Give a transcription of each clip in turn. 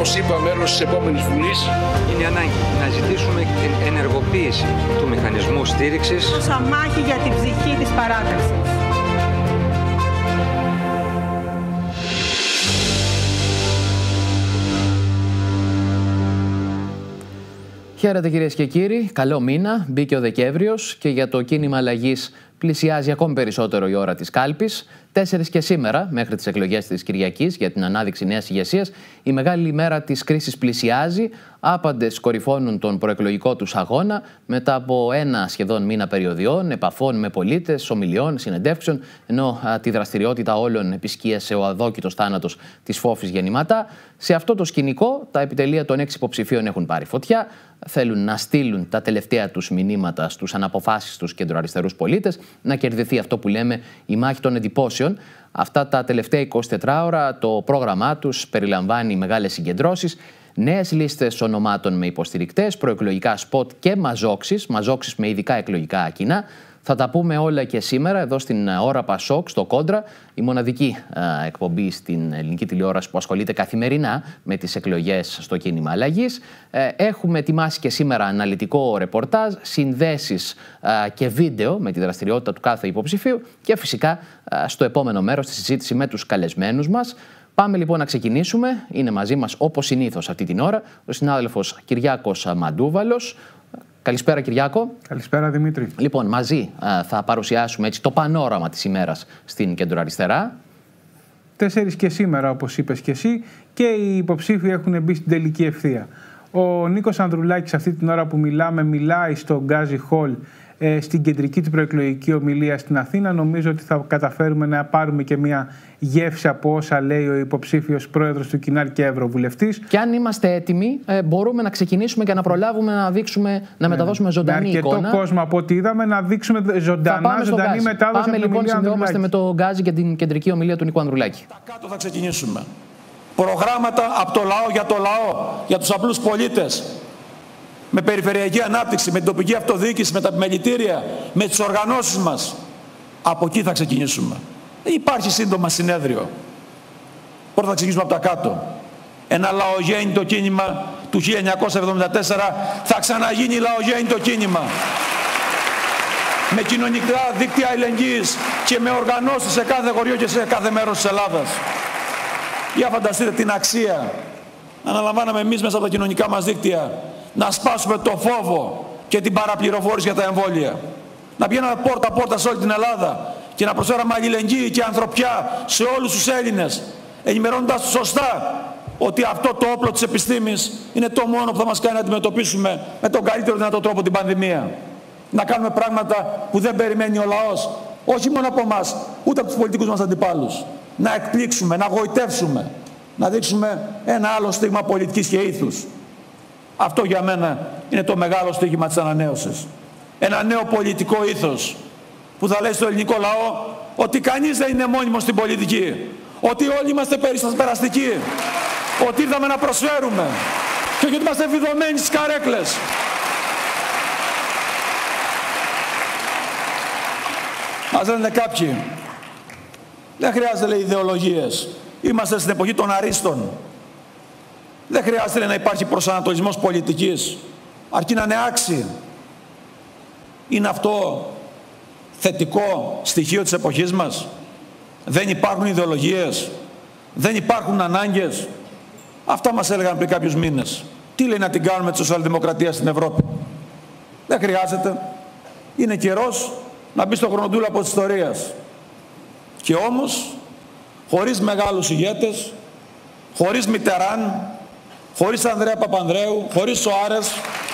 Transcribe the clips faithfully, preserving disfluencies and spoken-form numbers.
όπως είπα, μέλος της επόμενης Βουλής. Είναι η ανάγκη να ζητήσουμε την ενεργοποίηση του μηχανισμού στήριξης. Σαν μάχη για την ψυχή της παράταξης. Χαίρετε κυρίες και κύριοι, καλό μήνα, μπήκε ο Δεκέμβριος και για το κίνημα αλλαγής πλησιάζει ακόμη περισσότερο η ώρα της κάλπης. Τέσσερις και σήμερα, μέχρι τις εκλογές της Κυριακής για την ανάδειξη νέας ηγεσίας, η μεγάλη ημέρα της κρίσης πλησιάζει. Άπαντες κορυφώνουν τον προεκλογικό τους αγώνα μετά από ένα σχεδόν μήνα περιοδιών, επαφών με πολίτες, ομιλιών, συνεντεύξεων, ενώ α, τη δραστηριότητα όλων επισκίασε ο αδόκητος θάνατος της Φόφης Γεννηματά. Σε αυτό το σκηνικό, τα επιτελεία των έξι υποψηφίων έχουν πάρει φωτιά. Θέλουν να στείλουν τα τελευταία τους μηνύματα στους αναποφάσιστους κεντροαριστερούς πολίτες, να κερδιθεί αυτό που λέμε η μάχη των εντυπώσεων. Αυτά τα τελευταία εικοσιτέσσερις ώρα το πρόγραμμά τους περιλαμβάνει μεγάλες συγκεντρώσεις, νέες λίστες ονομάτων με υποστηρικτές, προεκλογικά σποτ και μαζόξεις, μαζόξεις με ειδικά εκλογικά κοινά. Θα τα πούμε όλα και σήμερα εδώ στην ώρα Πασόκ, στο Κόντρα, η μοναδική α, εκπομπή στην ελληνική τηλεόραση που ασχολείται καθημερινά με τις εκλογές στο κίνημα αλλαγής. Ε, έχουμε ετοιμάσει και σήμερα αναλυτικό ρεπορτάζ, συνδέσεις α, και βίντεο με τη δραστηριότητα του κάθε υποψηφίου και φυσικά α, στο επόμενο μέρος τη συζήτηση με τους καλεσμένους μας. Πάμε λοιπόν να ξεκινήσουμε. Είναι μαζί μας όπως συνήθως αυτή την ώρα ο συνάδελφος Κυριάκος Μαντούβαλος. Καλησπέρα Κυριάκο. Καλησπέρα Δημήτρη. Λοιπόν, μαζί α, θα παρουσιάσουμε έτσι το πανόραμα της ημέρας στην κεντροαριστερά. Τέσσερις και σήμερα, όπως είπες και εσύ, και οι υποψήφοι έχουν μπει στην τελική ευθεία. Ο Νίκος Ανδρουλάκης αυτή την ώρα που μιλάμε μιλάει στο Γκάζι Χολ ε, στην κεντρική του προεκλογική ομιλία στην Αθήνα. Νομίζω ότι θα καταφέρουμε να πάρουμε και μια γεύση από όσα λέει ο υποψήφιος πρόεδρος του Κινάλ και ευρωβουλευτής. Και αν είμαστε έτοιμοι, ε, μπορούμε να ξεκινήσουμε και να προλάβουμε να δείξουμε, να μεταδώσουμε ζωντανή με εικόνα. Με αρκετό κόσμο από ό,τι είδαμε να δείξουμε ζωντανά, ζωντανή μετάδοση. Πάμε λοιπόν, συνδεόμαστε με το Γκάζι και την κεντρική ομιλία του Νίκου Ανδρουλάκη. Τα κάτω θα ξεκινήσουμε. Προγράμματα από το λαό για το λαό, για τους απλούς πολίτες. Με περιφερειακή ανάπτυξη, με την τοπική αυτοδιοίκηση, με τα επιμελητήρια, με τις οργανώσεις μας. Από εκεί θα ξεκινήσουμε. Υπάρχει σύντομα συνέδριο. Πρώτα θα ξεκινήσουμε από τα κάτω. Ένα λαογέννητο κίνημα του χίλια εννιακόσια εβδομήντα τέσσερα θα ξαναγίνει λαογέννητο κίνημα. Με κοινωνικά δίκτυα αλληλεγγύης και με οργανώσεις σε κάθε χωριό και σε κάθε μέρος της Ελλάδας. Για φανταστείτε την αξία. Αναλαμβάναμε εμείς μέσα από τα κοινωνικά μας δίκτυα να σπάσουμε το φόβο και την παραπληροφόρηση για τα εμβόλια. Να πηγαίναμε πόρτα-πόρτα σε όλη την Ελλάδα και να προσφέραμε αλληλεγγύη και ανθρωπιά σε όλους τους Έλληνες, ενημερώνοντας τους σωστά ότι αυτό το όπλο της επιστήμης είναι το μόνο που θα μας κάνει να αντιμετωπίσουμε με τον καλύτερο δυνατό τρόπο την πανδημία. Να κάνουμε πράγματα που δεν περιμένει ο λαός, όχι μόνο από εμάς, ούτε από τους πολιτικούς μας αντιπάλους. Να εκπλήξουμε, να γοητεύσουμε, να δείξουμε ένα άλλο στίγμα πολιτικής και ήθους. Αυτό για μένα είναι το μεγάλο στίγμα της ανανέωσης. Ένα νέο πολιτικό ήθος που θα λέει στο ελληνικό λαό ότι κανείς δεν είναι μόνιμος στην πολιτική, ότι όλοι είμαστε περιστασπεραστικοί, ότι ήρθαμε να προσφέρουμε και ότι είμαστε βιδωμένοι στις καρέκλες. Μας λένε κάποιοι, δεν χρειάζεται λέει ιδεολογίες, είμαστε στην εποχή των αρίστων. Δεν χρειάζεται λέει, να υπάρχει προσανατολισμός πολιτικής, αρκεί να είναι άξιοι. Είναι αυτό θετικό στοιχείο της εποχής μας? Δεν υπάρχουν ιδεολογίες, δεν υπάρχουν ανάγκες. Αυτά μας έλεγαν πριν κάποιους μήνες. Τι λέει να την κάνουμε τη σοσιαλδημοκρατία στην Ευρώπη? Δεν χρειάζεται. Είναι καιρός να μπει στο χρονοτούλαπο της ιστορίας. Και όμως, χωρίς μεγάλους ηγέτες, χωρίς Μιτεράν, χωρίς Ανδρέα Παπανδρέου, χωρίς Σοάρες,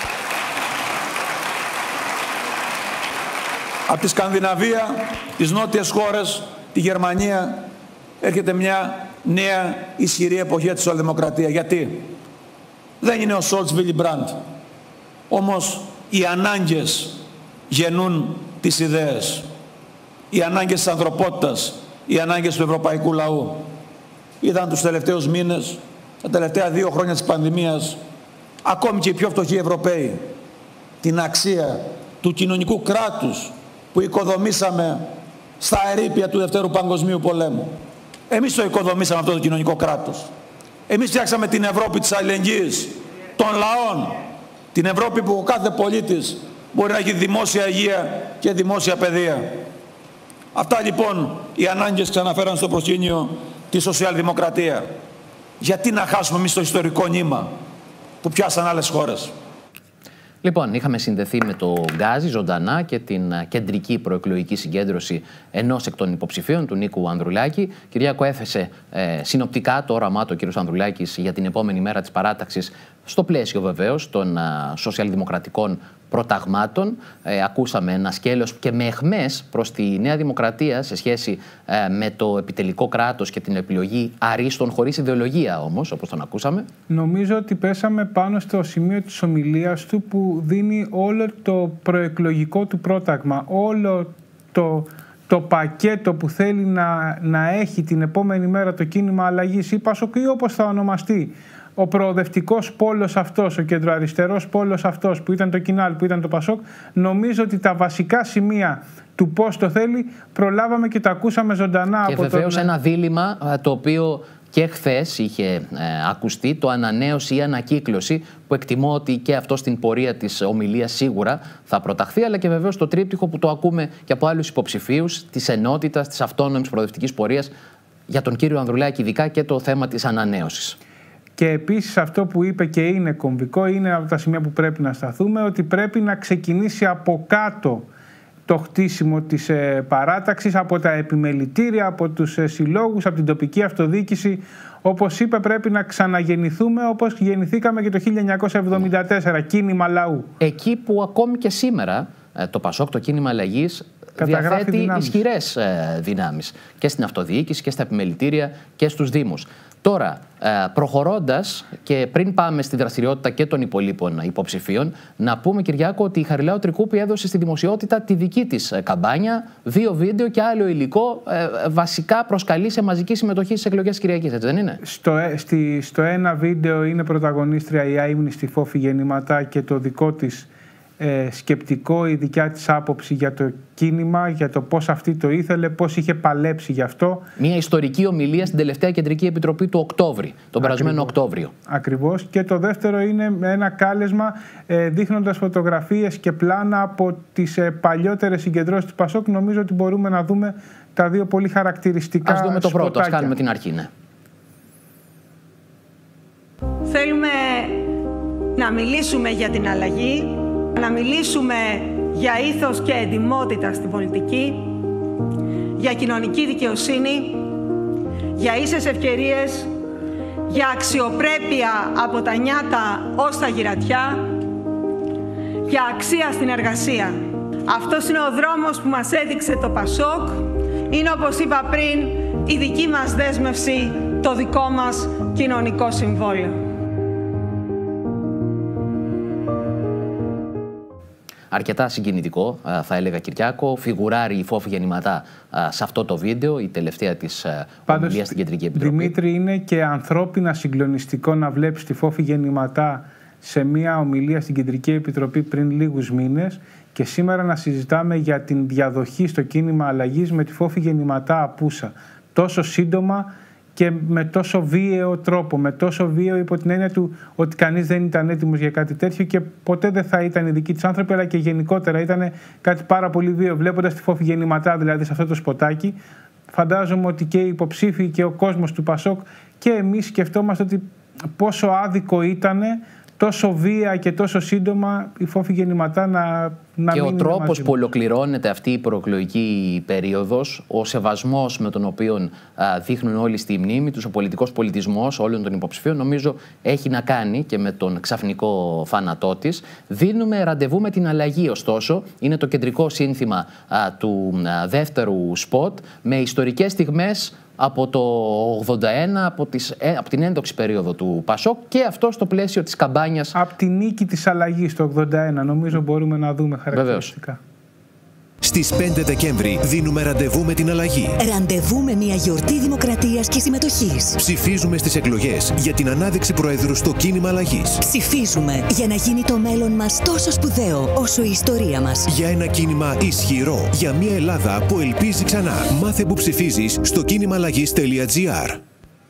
από τη Σκανδιναβία, τις νότιες χώρες, τη Γερμανία, έρχεται μια νέα ισχυρή εποχή της σοσιαλδημοκρατία. Γιατί? Δεν είναι ο Σόλτς Βίλι Μπραντ. Όμως οι ανάγκες γεννούν τις ιδέες. Οι ανάγκες της ανθρωπότητας, οι ανάγκες του ευρωπαϊκού λαού. Είδαν τους τελευταίους μήνες, τα τελευταία δύο χρόνια της πανδημίας, ακόμη και οι πιο φτωχοί Ευρωπαίοι, την αξία του κοινωνικού κράτους που οικοδομήσαμε στα ερείπια του Δευτέρου Παγκοσμίου Πολέμου. Εμείς το οικοδομήσαμε αυτό το κοινωνικό κράτος. Εμείς φτιάξαμε την Ευρώπη της αλληλεγγύης, των λαών. Την Ευρώπη που ο κάθε πολίτης μπορεί να έχει δημόσια υγεία και δημόσια παιδεία. Αυτά λοιπόν οι ανάγκες ξαναφέραν στο προσκήνιο τη σοσιαλδημοκρατία. Γιατί να χάσουμε εμείς το ιστορικό νήμα που πιάσαν άλλες χώρες. Λοιπόν, είχαμε συνδεθεί με το Γκάζι ζωντανά και την κεντρική προεκλογική συγκέντρωση ενός εκ των υποψηφίων, του Νίκου Ανδρουλάκη. Κυριάκο, έθεσε ε, συνοπτικά το όραμά του ο κ. Ανδρουλάκης για την επόμενη μέρα της παράταξης, στο πλαίσιο βεβαίως των α, σοσιαλδημοκρατικών προταγμάτων. Ε, ακούσαμε ένα σκέλος και με αιχμές προς τη Νέα Δημοκρατία σε σχέση ε, με το επιτελικό κράτος και την επιλογή αρίστων χωρίς ιδεολογία όμως, όπως τον ακούσαμε. Νομίζω ότι πέσαμε πάνω στο σημείο της ομιλίας του που δίνει όλο το προεκλογικό του πρόταγμα, όλο το, το πακέτο που θέλει να, να έχει την επόμενη μέρα το κίνημα αλλαγής ή Πασόκ ή όπως θα ονομαστεί. Ο προοδευτικός πόλος αυτός, ο κεντροαριστερός πόλος αυτός που ήταν το Κινάλ, που ήταν το Πασόκ, νομίζω ότι τα βασικά σημεία του πώς το θέλει προλάβαμε και τα ακούσαμε ζωντανά. Και από βεβαίως τον... ένα δίλημμα το οποίο και χθες είχε ε, ακουστεί, το ανανέωση ή ανακύκλωση, που εκτιμώ ότι και αυτό στην πορεία της ομιλίας σίγουρα θα προταχθεί, αλλά και βεβαίως το τρίπτυχο που το ακούμε και από άλλους υποψηφίους της ενότητας, της αυτόνομης προοδευτικής πορείας, για τον κύριο Ανδρουλάκη ειδικά και το θέμα της ανανέωσης. Και επίσης αυτό που είπε και είναι κομβικό, είναι από τα σημεία που πρέπει να σταθούμε, ότι πρέπει να ξεκινήσει από κάτω το χτίσιμο της ε, παράταξης, από τα επιμελητήρια, από τους ε, συλλόγους, από την τοπική αυτοδιοίκηση. Όπως είπε, πρέπει να ξαναγεννηθούμε όπως γεννηθήκαμε και το χίλια εννιακόσια εβδομήντα τέσσερα, κίνημα λαού. Εκεί που ακόμη και σήμερα ε, το Πασόκ, το κίνημα αλλαγής, διαθέτει δυνάμεις. ισχυρές ε, δυνάμεις και στην αυτοδιοίκηση και στα επιμελητήρια και στους δήμους. Τώρα, προχωρώντας και πριν πάμε στη δραστηριότητα και των υπολείπων υποψηφίων, να πούμε, Κυριάκο, ότι η Χαριλάου Τρικούπη έδωσε στη δημοσιότητα τη δική της καμπάνια, δύο βίντεο και άλλο υλικό, βασικά προσκαλεί σε μαζική συμμετοχή στις εκλογές της Κυριακής, έτσι δεν είναι? Στο, στη, στο ένα βίντεο είναι πρωταγωνίστρια η αείμνηστη Φόφη Γεννηματά και το δικό της Ε, σκεπτικό, η δικιά της άποψη για το κίνημα, για το πώς αυτή το ήθελε, πώς είχε παλέψει γι' αυτό. Μια ιστορική ομιλία στην τελευταία Κεντρική Επιτροπή του Οκτώβρη, τον περασμένο Οκτώβριο. Ακριβώς. Και το δεύτερο είναι ένα κάλεσμα ε, δείχνοντας φωτογραφίες και πλάνα από τις ε, παλιότερες συγκεντρώσεις του Πασόκ. Νομίζω ότι μπορούμε να δούμε τα δύο πολύ χαρακτηριστικά. Ας δούμε το σποτάκια. πρώτο, ας κάνουμε την αρχή, ναι. Θέλουμε να μιλήσουμε για την αλλαγή, να μιλήσουμε για ήθος και εντιμότητα στην πολιτική, για κοινωνική δικαιοσύνη, για ίσες ευκαιρίες, για αξιοπρέπεια από τα νιάτα ως τα γυρατιά, για αξία στην εργασία. Αυτός είναι ο δρόμος που μας έδειξε το Πασόκ. Είναι, όπως είπα πριν, η δική μας δέσμευση, το δικό μας κοινωνικό συμβόλαιο. Αρκετά συγκινητικό, θα έλεγα, Κυριάκο. Φιγουράρει η Φόφη Γεννηματά σε αυτό το βίντεο, η τελευταία της ομιλία στην Κεντρική Επιτροπή. Δημήτρη, είναι και ανθρώπινα συγκλονιστικό να βλέπεις τη Φόφη Γεννηματά σε μια ομιλία στην Κεντρική Επιτροπή πριν λίγους μήνες και σήμερα να συζητάμε για την διαδοχή στο κίνημα αλλαγής με τη Φόφη Γεννηματά απούσα. Τόσο σύντομα και με τόσο βίαιο τρόπο, με τόσο βίαιο υπό την έννοια του ότι κανείς δεν ήταν έτοιμος για κάτι τέτοιο και ποτέ δεν θα ήταν οι δικοί της άνθρωποι, αλλά και γενικότερα ήταν κάτι πάρα πολύ βίαιο. Βλέποντας τη Φόφη Γεννηματά δηλαδή σε αυτό το σποτάκι, φαντάζομαι ότι και οι υποψήφοι και ο κόσμος του Πασόκ και εμείς σκεφτόμαστε ότι πόσο άδικο ήταν τόσο βία και τόσο σύντομα η Φόφη Γεννηματά να, να και μην ο τρόπος που ολοκληρώνεται αυτή η προεκλογική περίοδος, ο σεβασμός με τον οποίο α, δείχνουν όλοι στη μνήμη τους, ο πολιτικός πολιτισμός όλων των υποψηφίων, νομίζω έχει να κάνει και με τον ξαφνικό θάνατό της. Δίνουμε ραντεβού με την αλλαγή, ωστόσο. Είναι το κεντρικό σύνθημα α, του α, δεύτερου σποτ, με ιστορικές στιγμές από το ογδόντα ένα, από, τις, από την ένδοξη περίοδο του Πασόκ και αυτό στο πλαίσιο της καμπάνιας. Από τη νίκη της αλλαγής το ογδόντα ένα, νομίζω μπορούμε να δούμε χαρακτηριστικά. Βεβαίως. Στις πέντε Δεκέμβρη δίνουμε ραντεβού με την αλλαγή. Ραντεβού με μια γιορτή δημοκρατίας και συμμετοχής. Ψηφίζουμε στις εκλογές για την ανάδειξη Προέδρου στο κίνημα αλλαγής. Ψηφίζουμε για να γίνει το μέλλον μας τόσο σπουδαίο όσο η ιστορία μας. Για ένα κίνημα ισχυρό, για μια Ελλάδα που ελπίζει ξανά. Μάθε που ψηφίζεις στο κίνημα αλλαγής τελεία τζι άρ.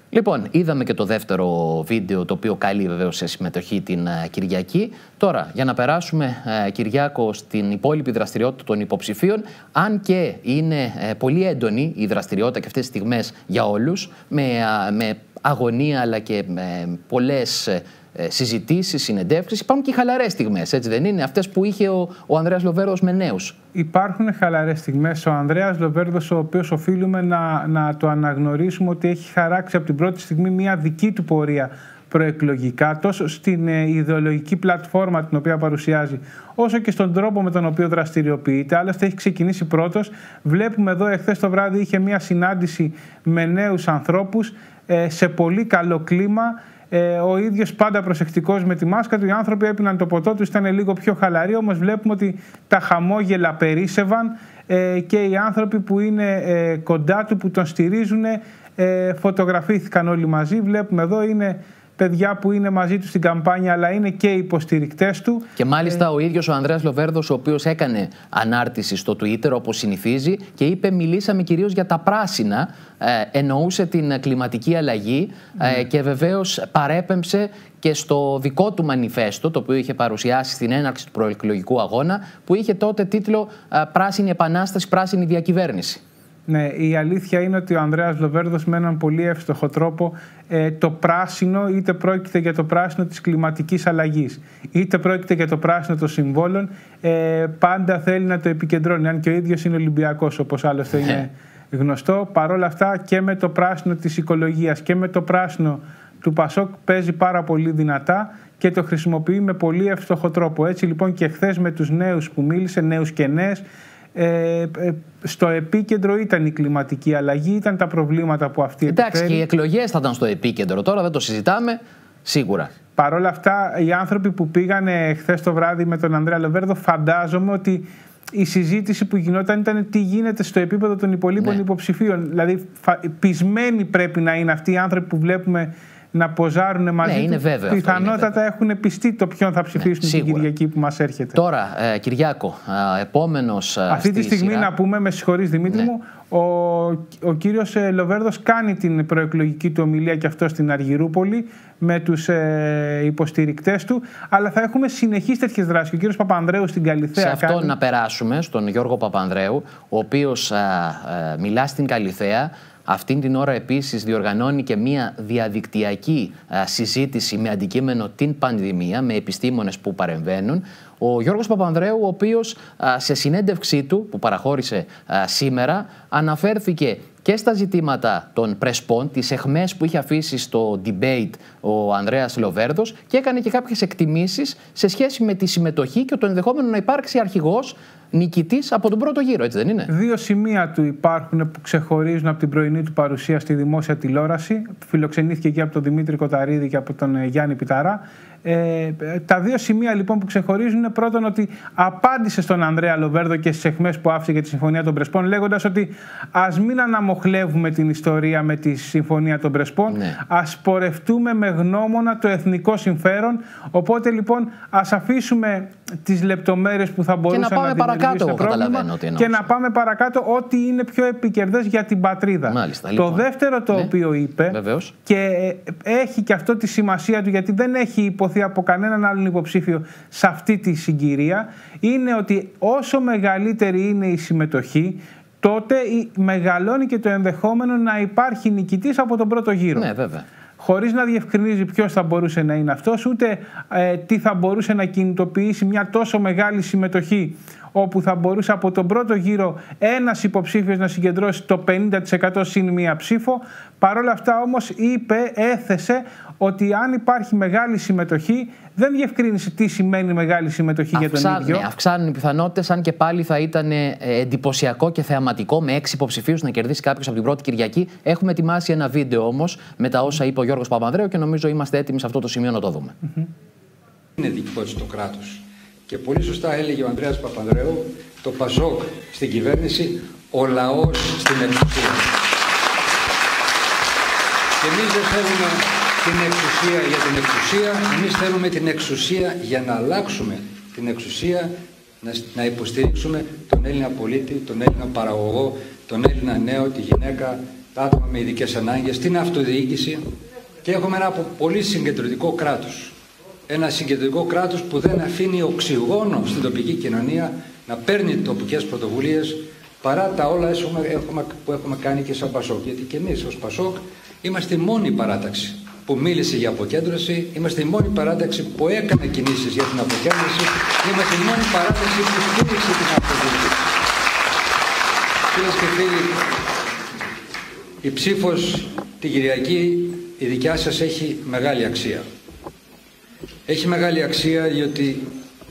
Λοιπόν, είδαμε και το δεύτερο βίντεο, το οποίο καλεί βεβαίως σε συμμετοχή την Κυριακή. Τώρα, για να περάσουμε, Κυριάκο, στην υπόλοιπη δραστηριότητα των υποψηφίων, αν και είναι πολύ έντονη η δραστηριότητα και αυτές τις στιγμές για όλους, με, με αγωνία αλλά και με πολλές συζητήσεις, συνεντεύξεις, υπάρχουν και χαλαρές στιγμές, έτσι δεν είναι? Αυτές που είχε ο, ο Ανδρέας Λοβέρδος με νέους. Υπάρχουν χαλαρές στιγμές. Ο Ανδρέας Λοβέρδος, ο οποίος οφείλουμε να, να το αναγνωρίσουμε ότι έχει χαράξει από την πρώτη στιγμή μια δική του πορεία προεκλογικά, τόσο στην ε, ιδεολογική πλατφόρμα την οποία παρουσιάζει, όσο και στον τρόπο με τον οποίο δραστηριοποιείται. Άλλωστε έχει ξεκινήσει πρώτος. Βλέπουμε εδώ, εχθές το βράδυ είχε μια συνάντηση με νέους ανθρώπους ε, σε πολύ καλό κλίμα. Ε, ο ίδιος πάντα προσεκτικός με τη μάσκα του. Οι άνθρωποι έπιναν το ποτό του, ήταν λίγο πιο χαλαροί, όμως βλέπουμε ότι τα χαμόγελα περίσσευαν ε, και οι άνθρωποι που είναι ε, κοντά του, που τον στηρίζουν, ε, φωτογραφήθηκαν όλοι μαζί. Βλέπουμε εδώ είναι παιδιά που είναι μαζί του στην καμπάνια, αλλά είναι και οι υποστηρικτές του. Και μάλιστα ε... ο ίδιος ο Ανδρέας Λοβέρδος, ο οποίος έκανε ανάρτηση στο Twitter όπως συνηθίζει και είπε: μιλήσαμε κυρίως για τα πράσινα, ε, εννοούσε την κλιματική αλλαγή ε, mm. και βεβαίως παρέπεμψε και στο δικό του μανιφέστο, το οποίο είχε παρουσιάσει στην έναρξη του προεκλογικού αγώνα, που είχε τότε τίτλο ε, «Πράσινη Επανάσταση, Πράσινη Διακυβέρνηση». Ναι, η αλήθεια είναι ότι ο Ανδρέας Λοβέρδος με έναν πολύ εύστοχο τρόπο ε, το πράσινο, είτε πρόκειται για το πράσινο της κλιματικής αλλαγής, είτε πρόκειται για το πράσινο των συμβόλων, ε, πάντα θέλει να το επικεντρώνει, αν και ο ίδιος είναι Ολυμπιακός, όπως άλλωστε είναι γνωστό. Παρ' όλα αυτά και με το πράσινο της οικολογίας και με το πράσινο του Πασόκ παίζει πάρα πολύ δυνατά και το χρησιμοποιεί με πολύ εύστοχο τρόπο. Έτσι λοιπόν και χθες με τους νέους που μίλησε, νέους και νέες, Ε, ε, στο επίκεντρο ήταν η κλιματική αλλαγή, ήταν τα προβλήματα που αυτή επιφέρει. Εντάξει, και οι εκλογές θα ήταν στο επίκεντρο, τώρα δεν το συζητάμε, σίγουρα. Παρ' όλα αυτά, οι άνθρωποι που πήγανε χθες το βράδυ με τον Ανδρέα Λοβέρδο, φαντάζομαι ότι η συζήτηση που γινόταν ήταν τι γίνεται στο επίπεδο των υπολείπων ναι. υποψηφίων. Δηλαδή, πεισμένοι πρέπει να είναι αυτοί οι άνθρωποι που βλέπουμε να ποζάρουν μαζί ναι, είναι του. Βέβαιο, πιθανότατα έχουν πιστεί το ποιον θα ψηφίσουν ναι, την Κυριακή που μας έρχεται. Τώρα, ε, Κυριάκο, ε, επόμενος ε, αυτή τη στιγμή σειρά... να πούμε, με συγχωρείς Δημήτρη ναι. μου, ο, ο κύριος ε, Λοβέρδος κάνει την προεκλογική του ομιλία και αυτό στην Αργυρούπολη με τους ε, υποστηρικτές του, αλλά θα έχουμε συνεχείς τέτοιες δράσεις. Ο κύριος Παπανδρέου στην Καλιθέα. Σε αυτό κάνει... να περάσουμε στον Γιώργο Παπανδρέου, ο οποίος ε, ε, μιλά στην Καλιθέα. Αυτήν την ώρα επίσης διοργανώνει και μία διαδικτυακή α, συζήτηση με αντικείμενο την πανδημία, με επιστήμονες που παρεμβαίνουν. Ο Γιώργος Παπανδρέου, ο οποίος α, σε συνέντευξή του που παραχώρησε α, σήμερα, αναφέρθηκε και στα ζητήματα των πρεσπών, τις αιχμές που είχε αφήσει στο debate ο Ανδρέας Λοβέρδος, και έκανε και κάποιες εκτιμήσεις σε σχέση με τη συμμετοχή και το ενδεχόμενο να υπάρξει αρχηγός νικητής από τον πρώτο γύρο, έτσι δεν είναι? Δύο σημεία του υπάρχουν που ξεχωρίζουν από την πρωινή του παρουσία στη δημόσια τηλεόραση. Φιλοξενήθηκε και από τον Δημήτρη Κοταρίδη και από τον Γιάννη Πιταρά. Ε, τα δύο σημεία λοιπόν που ξεχωρίζουν είναι πρώτον ότι απάντησε στον Ανδρέα Λοβέρδο και στις αιχμές που άφησε για τη Συμφωνία των Πρεσπών, λέγοντας ότι ας μην αναμοχλεύουμε την ιστορία με τη Συμφωνία των Πρεσπών, ναι. ας πορευτούμε με γνώμονα το εθνικό συμφέρον. Οπότε λοιπόν ας αφήσουμε τις λεπτομέρειες που θα μπορούσαν να, να δημιουργήσουν πρόβλημα και να πάμε παρακάτω ό,τι είναι πιο επικερδές για την πατρίδα. Μάλιστα, λοιπόν. Το δεύτερο το ναι. οποίο είπε, βεβαίως. Και έχει και αυτό τη σημασία του, γιατί δεν έχει υποθεί από κανέναν άλλον υποψήφιο σε αυτή τη συγκυρία, είναι ότι όσο μεγαλύτερη είναι η συμμετοχή, τότε μεγαλώνει και το ενδεχόμενο να υπάρχει νικητής από τον πρώτο γύρο. Ναι, βέβαια. Χωρίς να διευκρινίζει ποιος θα μπορούσε να είναι αυτός, ούτε ε, τι θα μπορούσε να κινητοποιήσει μια τόσο μεγάλη συμμετοχή, όπου θα μπορούσε από τον πρώτο γύρο ένας υποψήφιος να συγκεντρώσει το πενήντα τοις εκατό συν μία ψήφο. Παρ' όλα αυτά όμως είπε, έθεσε ότι αν υπάρχει μεγάλη συμμετοχή, δεν διευκρίνησε τι σημαίνει μεγάλη συμμετοχή Αυξάνει, για τον ίδιο. Αυξάνουν οι πιθανότητες, αν και πάλι θα ήταν εντυπωσιακό και θεαματικό με έξι υποψηφίους να κερδίσει κάποιος από την πρώτη Κυριακή. Έχουμε ετοιμάσει ένα βίντεο όμως με τα όσα είπε ο Γιώργος Παπανδρέου και νομίζω είμαστε έτοιμοι σε αυτό το σημείο να το δούμε. Mm-hmm. Είναι δικό της το κράτος. Και πολύ σωστά έλεγε ο Ανδρέας Παπανδρέου, το Πασόκ στην κυβέρνηση, ο λαός στην εξουσία. Και εμείς δεν θέλουμε την εξουσία για την εξουσία, εμείς θέλουμε την εξουσία για να αλλάξουμε την εξουσία, να, να υποστηρίξουμε τον Έλληνα πολίτη, τον Έλληνα παραγωγό, τον Έλληνα νέο, τη γυναίκα, τα άτομα με ειδικές ανάγκες, την αυτοδιοίκηση και έχουμε ένα πολύ συγκεντρωτικό κράτος. Ένα συγκεντρωτικό κράτος που δεν αφήνει οξυγόνο στην τοπική κοινωνία να παίρνει τοπικές πρωτοβουλίες παρά τα όλα που έχουμε κάνει και σαν Πασόκ. Γιατί και εμείς ως Πασόκ είμαστε η μόνη παράταξη που μίλησε για αποκέντρωση, είμαστε η μόνη παράταξη που έκανε κινήσεις για την αποκέντρωση, είμαστε η μόνη παράταξη που στήριξε την αυτοδιοίκηση. Φίλες και φίλοι, η ψήφος την Κυριακή, η δικιά σας, έχει μεγάλη αξία. Έχει μεγάλη αξία διότι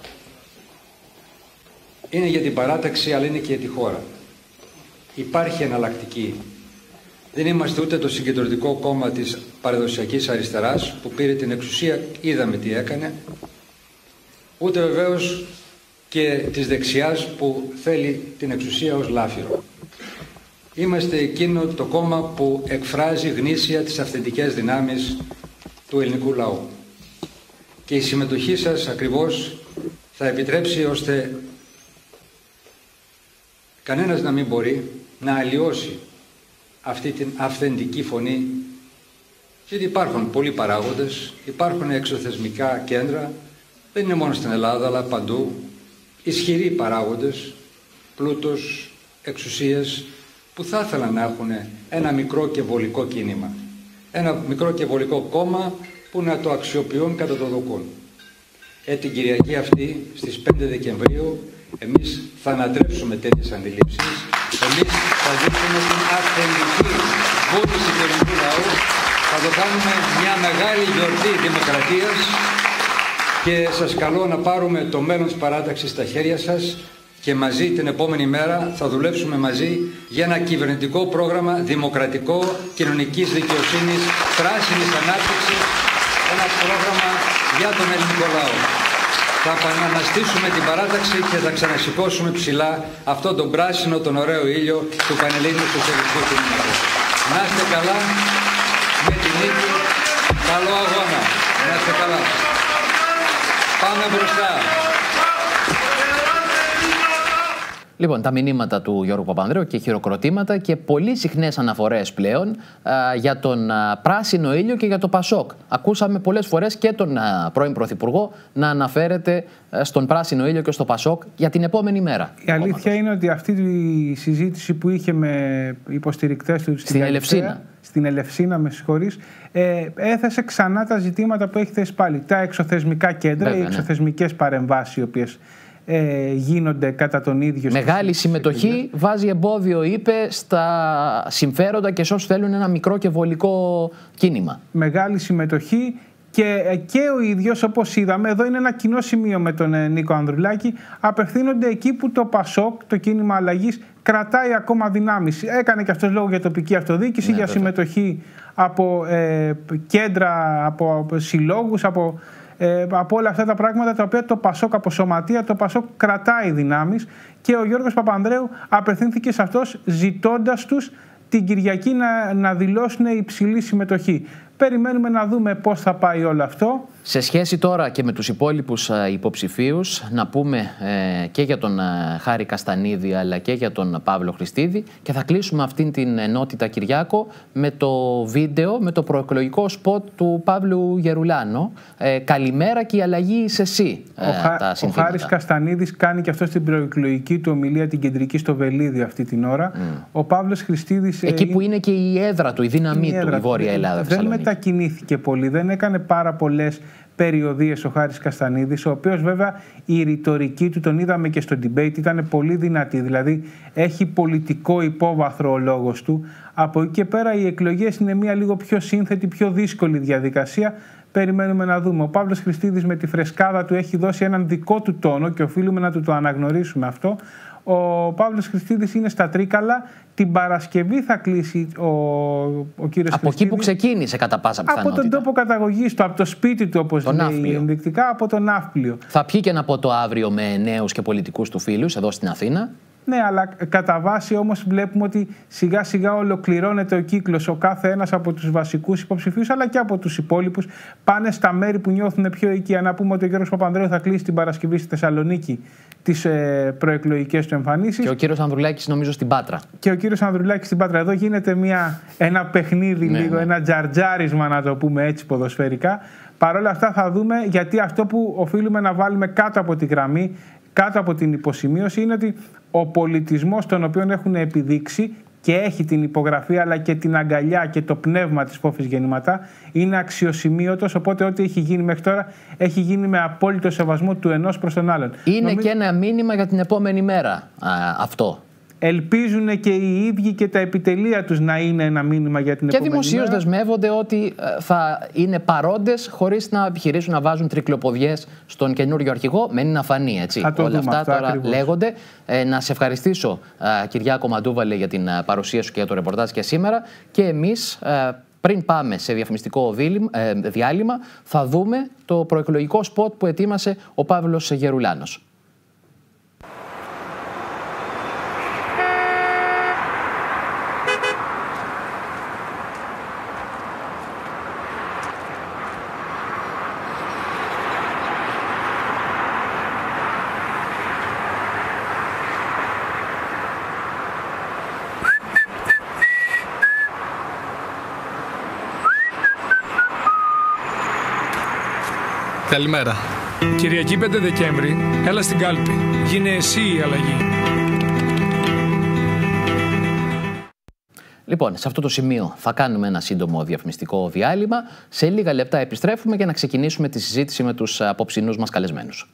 είναι για την παράταξη, αλλά είναι και για τη χώρα. Υπάρχει εναλλακτική. Δεν είμαστε ούτε το συγκεντρωτικό κόμμα της παραδοσιακής αριστεράς που πήρε την εξουσία, είδαμε τι έκανε, ούτε βεβαίως και της δεξιάς που θέλει την εξουσία ως λάφυρο. Είμαστε εκείνο το κόμμα που εκφράζει γνήσια τις αυθεντικές δυνάμεις του ελληνικού λαού. Και η συμμετοχή σας ακριβώς θα επιτρέψει ώστε κανένας να μην μπορεί να αλλοιώσει αυτή την αυθεντική φωνή, γιατί υπάρχουν πολλοί παράγοντες, υπάρχουν εξωθεσμικά κέντρα, δεν είναι μόνο στην Ελλάδα αλλά παντού, ισχυροί παράγοντες, πλούτος, εξουσίες, που θα ήθελαν να έχουν ένα μικρό και βολικό κίνημα, ένα μικρό και βολικό κόμμα που να το αξιοποιούν κατά το δοκούν. Ε, την Κυριακή αυτή στις πέντε Δεκεμβρίου εμείς θα ανατρέψουμε τέτοιες αντιλήψεις, εμείς θα δείξουμε την αυθεντική βούληση του ελληνικού λαού, θα το κάνουμε μια μεγάλη γιορτή δημοκρατίας και σας καλώ να πάρουμε το μέλλον της παράταξης στα χέρια σας και μαζί την επόμενη μέρα θα δουλέψουμε μαζί για ένα κυβερνητικό πρόγραμμα δημοκρατικό, κοινωνικής δικαιοσύνης, πράσινης ανάπτυξης, ένα πρόγραμμα για τον ελληνικό λαό. Θα επαναστήσουμε την παράταξη και θα ξανασηκώσουμε ψηλά αυτόν τον πράσινο, τον ωραίο ήλιο του Πανελλήνιου Σοσιαλιστικού Κινήματος. Να είστε καλά, με την νίκη, καλό αγώνα. Να είστε καλά. Πάμε μπροστά. Λοιπόν, τα μηνύματα του Γιώργου Παπανδρέου και χειροκροτήματα και πολύ συχνές αναφορές πλέον α, για τον α, πράσινο ήλιο και για το Πασόκ. Ακούσαμε πολλές φορές και τον α, πρώην Πρωθυπουργό να αναφέρεται α, στον πράσινο ήλιο και στο Πασόκ για την επόμενη μέρα. Η αλήθεια κόμματος. είναι ότι αυτή η συζήτηση που είχε με υποστηρικτές του στην Ελευσίνα, στην Ελευσίνα, με συγχωρείς, ε, έθεσε ξανά τα ζητήματα που έχει θέσει πάλι. Τα εξωθεσμικά κέντρα, Βέβαια, οι εξωθεσμικές ναι. παρεμβάσεις οι οποίες Ε, γίνονται κατά τον ίδιο. Μεγάλη συμμετοχή στις... βάζει εμπόδιο, είπε, στα συμφέροντα και σε όσους θέλουν ένα μικρό και βολικό κίνημα. Μεγάλη συμμετοχή και, και ο ίδιος, όπως είδαμε, εδώ είναι ένα κοινό σημείο με τον Νίκο Ανδρουλάκη, απευθύνονται εκεί που το Πασόκ, το κίνημα αλλαγής, κρατάει ακόμα δυνάμεις. Έκανε και αυτός λόγο για τοπική αυτοδιοίκηση, ναι, για βέβαια. συμμετοχή από ε, κέντρα, από, από συλλόγους, από... Ε, από όλα αυτά τα πράγματα τα οποία το Πασόκ από σωματεία, το Πασόκ κρατάει δυνάμεις και ο Γιώργος Παπανδρέου απευθύνθηκε σε αυτός ζητώντας τους την Κυριακή να, να δηλώσουν υψηλή συμμετοχή. Περιμένουμε να δούμε πώς θα πάει όλο αυτό. Σε σχέση τώρα και με τους υπόλοιπους υποψηφίους, να πούμε ε, και για τον Χάρη Καστανίδη αλλά και για τον Παύλο Χριστίδη, και θα κλείσουμε αυτήν την ενότητα, Κυριάκο, με το βίντεο, με το προεκλογικό σποτ του Παύλου Γερουλάνο. Ε, καλημέρα και η αλλαγή σε εσύ. Ε, ο, Χα, ο Χάρης Καστανίδης κάνει και αυτό στην προεκλογική του ομιλία την κεντρική στο Βελίδιο αυτή την ώρα. Mm. Ο Παύλος Χριστίδης... Εκεί ε, που είναι και η έδρα του, η δύναμή του, η Βόρεια Ελλάδα. Δεν μετακινήθηκε πολύ, δεν έκανε πάρα πολλές περιοδίες ο Χάρης Καστανίδης, ο οποίος βέβαια η ρητορική του, τον είδαμε και στο debate, ήταν πολύ δυνατή, δηλαδή έχει πολιτικό υπόβαθρο ο λόγος του. Από εκεί και πέρα οι εκλογές είναι μια λίγο πιο σύνθετη, πιο δύσκολη διαδικασία. Περιμένουμε να δούμε. Ο Παύλος Χριστίδης με τη φρεσκάδα του έχει δώσει έναν δικό του τόνο και οφείλουμε να του το αναγνωρίσουμε αυτό. Ο Παύλος Χριστίδης είναι στα Τρίκαλα. Την Παρασκευή θα κλείσει ο, ο κύριος Από εκεί που ξεκίνησε κατά πάσα πιθανότητα. Από τον τόπο καταγωγής του, από το σπίτι του, όπως λέει ενδεικτικά, από τον Ναύπλιο. Θα πιει και ένα ποτό αύριο με νέους και πολιτικούς του φίλους εδώ στην Αθήνα. Ναι, αλλά κατά βάση όμως βλέπουμε ότι σιγά σιγά ολοκληρώνεται ο κύκλος. Ο κάθε ένας από τους βασικούς υποψηφίους, αλλά και από τους υπόλοιπους, πάνε στα μέρη που νιώθουν πιο οικία. Να πούμε ότι ο κ. Παπανδρέου θα κλείσει την Παρασκευή στη Θεσσαλονίκη τις ε, προεκλογικές του εμφανίσεις. Και ο κύριος Ανδρουλάκης νομίζω στην Πάτρα. Και ο κύριος Ανδρουλάκης στην Πάτρα. Εδώ γίνεται μια, ένα παιχνίδι, ναι, λίγο, ναι. ένα τζαρτζάρισμα, να το πούμε έτσι ποδοσφαιρικά. Παρ' όλα αυτά θα δούμε, γιατί αυτό που οφείλουμε να βάλουμε κάτω από τη γραμμή, κάτω από την υποσημείωση, είναι ότι ο πολιτισμός τον οποίο έχουν επιδείξει και έχει την υπογραφή αλλά και την αγκαλιά και το πνεύμα της Φόφης Γεννηματά είναι αξιοσημείωτος, οπότε ό,τι έχει γίνει μέχρι τώρα έχει γίνει με απόλυτο σεβασμό του ενός προς τον άλλον. Είναι Νομίζω... και ένα μήνυμα για την επόμενη μέρα α, αυτό. Ελπίζουν και οι ίδιοι και τα επιτελεία τους να είναι ένα μήνυμα για την και επόμενη μέρα. Και δημοσίως δεσμεύονται ότι θα είναι παρόντες χωρίς να επιχειρήσουν να βάζουν τρικλοποδιές στον καινούριο αρχηγό. Μένει να φανεί, έτσι. Όλα αυτά τώρα ακριβώς λέγονται. Ε, να σε ευχαριστήσω, ε, Κυριάκο Μαντούβαλε, για την παρουσία σου και για το ρεπορτάζ και σήμερα. Και εμείς, ε, πριν πάμε σε διαφημιστικό διάλειμμα, θα δούμε το προεκλογικό σποτ που ετοίμασε ο Παύλος Γερουλάνος. Καλημέρα. Κυριακή πέντε Δεκέμβρη, έλα στην κάλπη. Γίνε εσύ η αλλαγή. Λοιπόν, σε αυτό το σημείο θα κάνουμε ένα σύντομο διαφημιστικό διάλειμμα. Σε λίγα λεπτά επιστρέφουμε για να ξεκινήσουμε τη συζήτηση με τους απόψινούς μας καλεσμένους.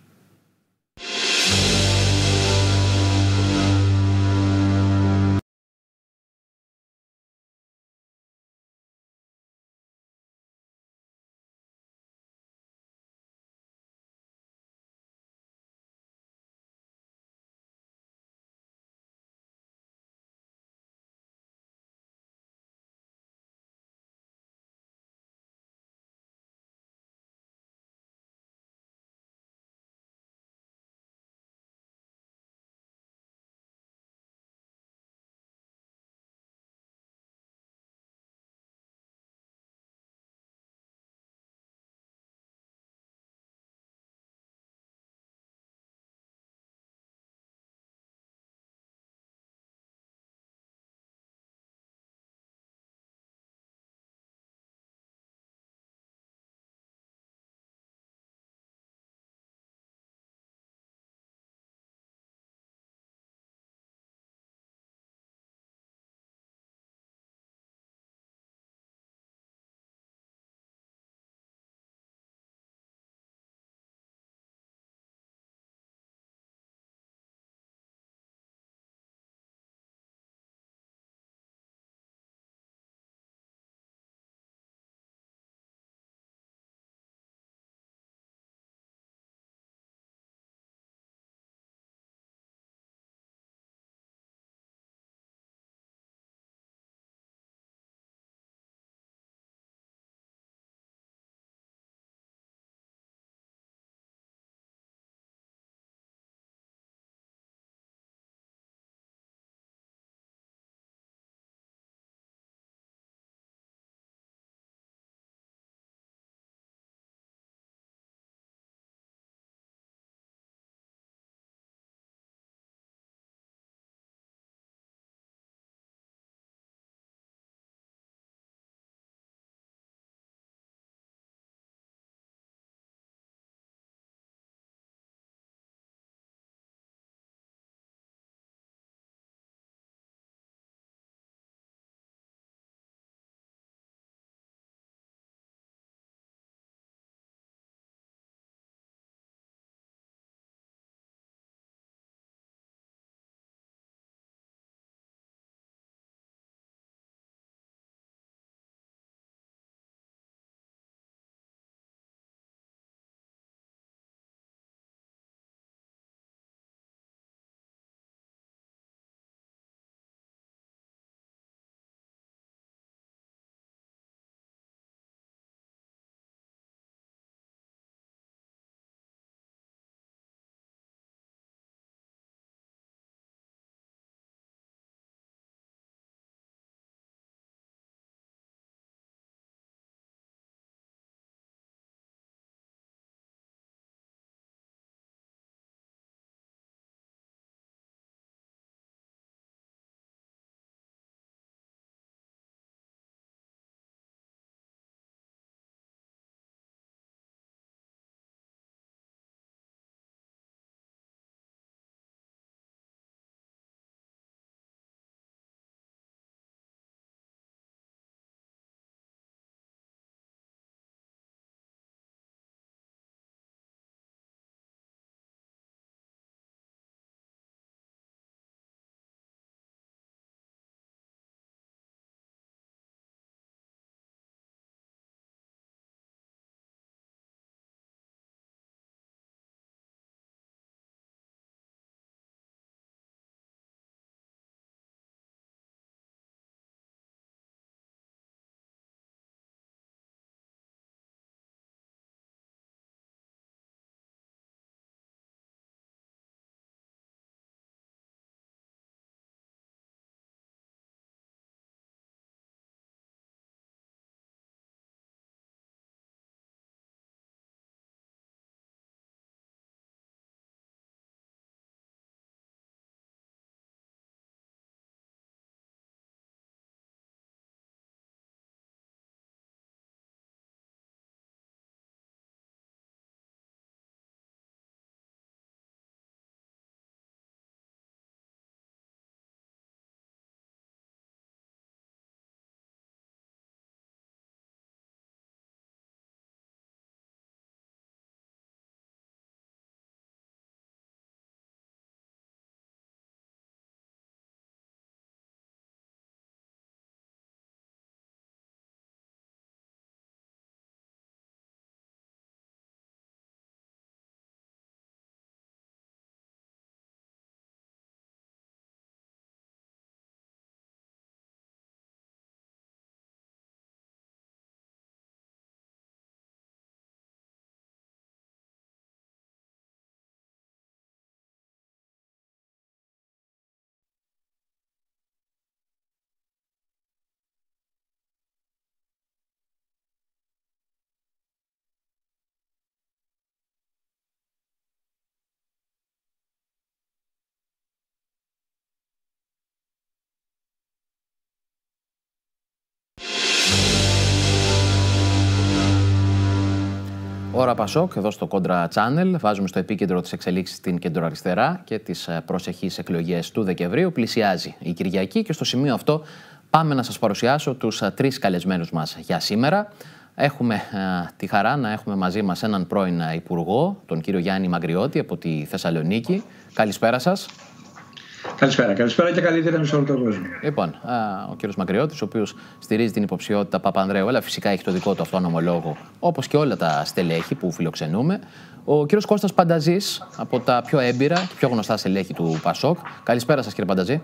Χώρα Πασόκ, εδώ στο Κόντρα Channel. Βάζουμε στο επίκεντρο τις εξελίξεις στην κεντροαριστερά και τις προσεχείς εκλογές του Δεκεμβρίου. Πλησιάζει η Κυριακή και στο σημείο αυτό πάμε να σας παρουσιάσω τους τρεις καλεσμένους μας για σήμερα. Έχουμε α, τη χαρά να έχουμε μαζί μας έναν πρώην υπουργό, τον κύριο Γιάννη Μαγκριώτη από τη Θεσσαλονίκη. Καλησπέρα σας. Καλησπέρα, καλησπέρα και καλή δύναμη σε όλο τον κόσμο. Λοιπόν, α, ο κύριος Μαγκριώτης, ο οποίος στηρίζει την υποψηφιότητα Παπανδρέου, αλλά φυσικά έχει το δικό του αυτόνομο λόγο, όπως και όλα τα στελέχη που φιλοξενούμε. Ο κύριος Κώστας Πανταζής, από τα πιο έμπειρα και πιο γνωστά στελέχη του Πασόκ. Καλησπέρα σας, κύριε Πανταζή.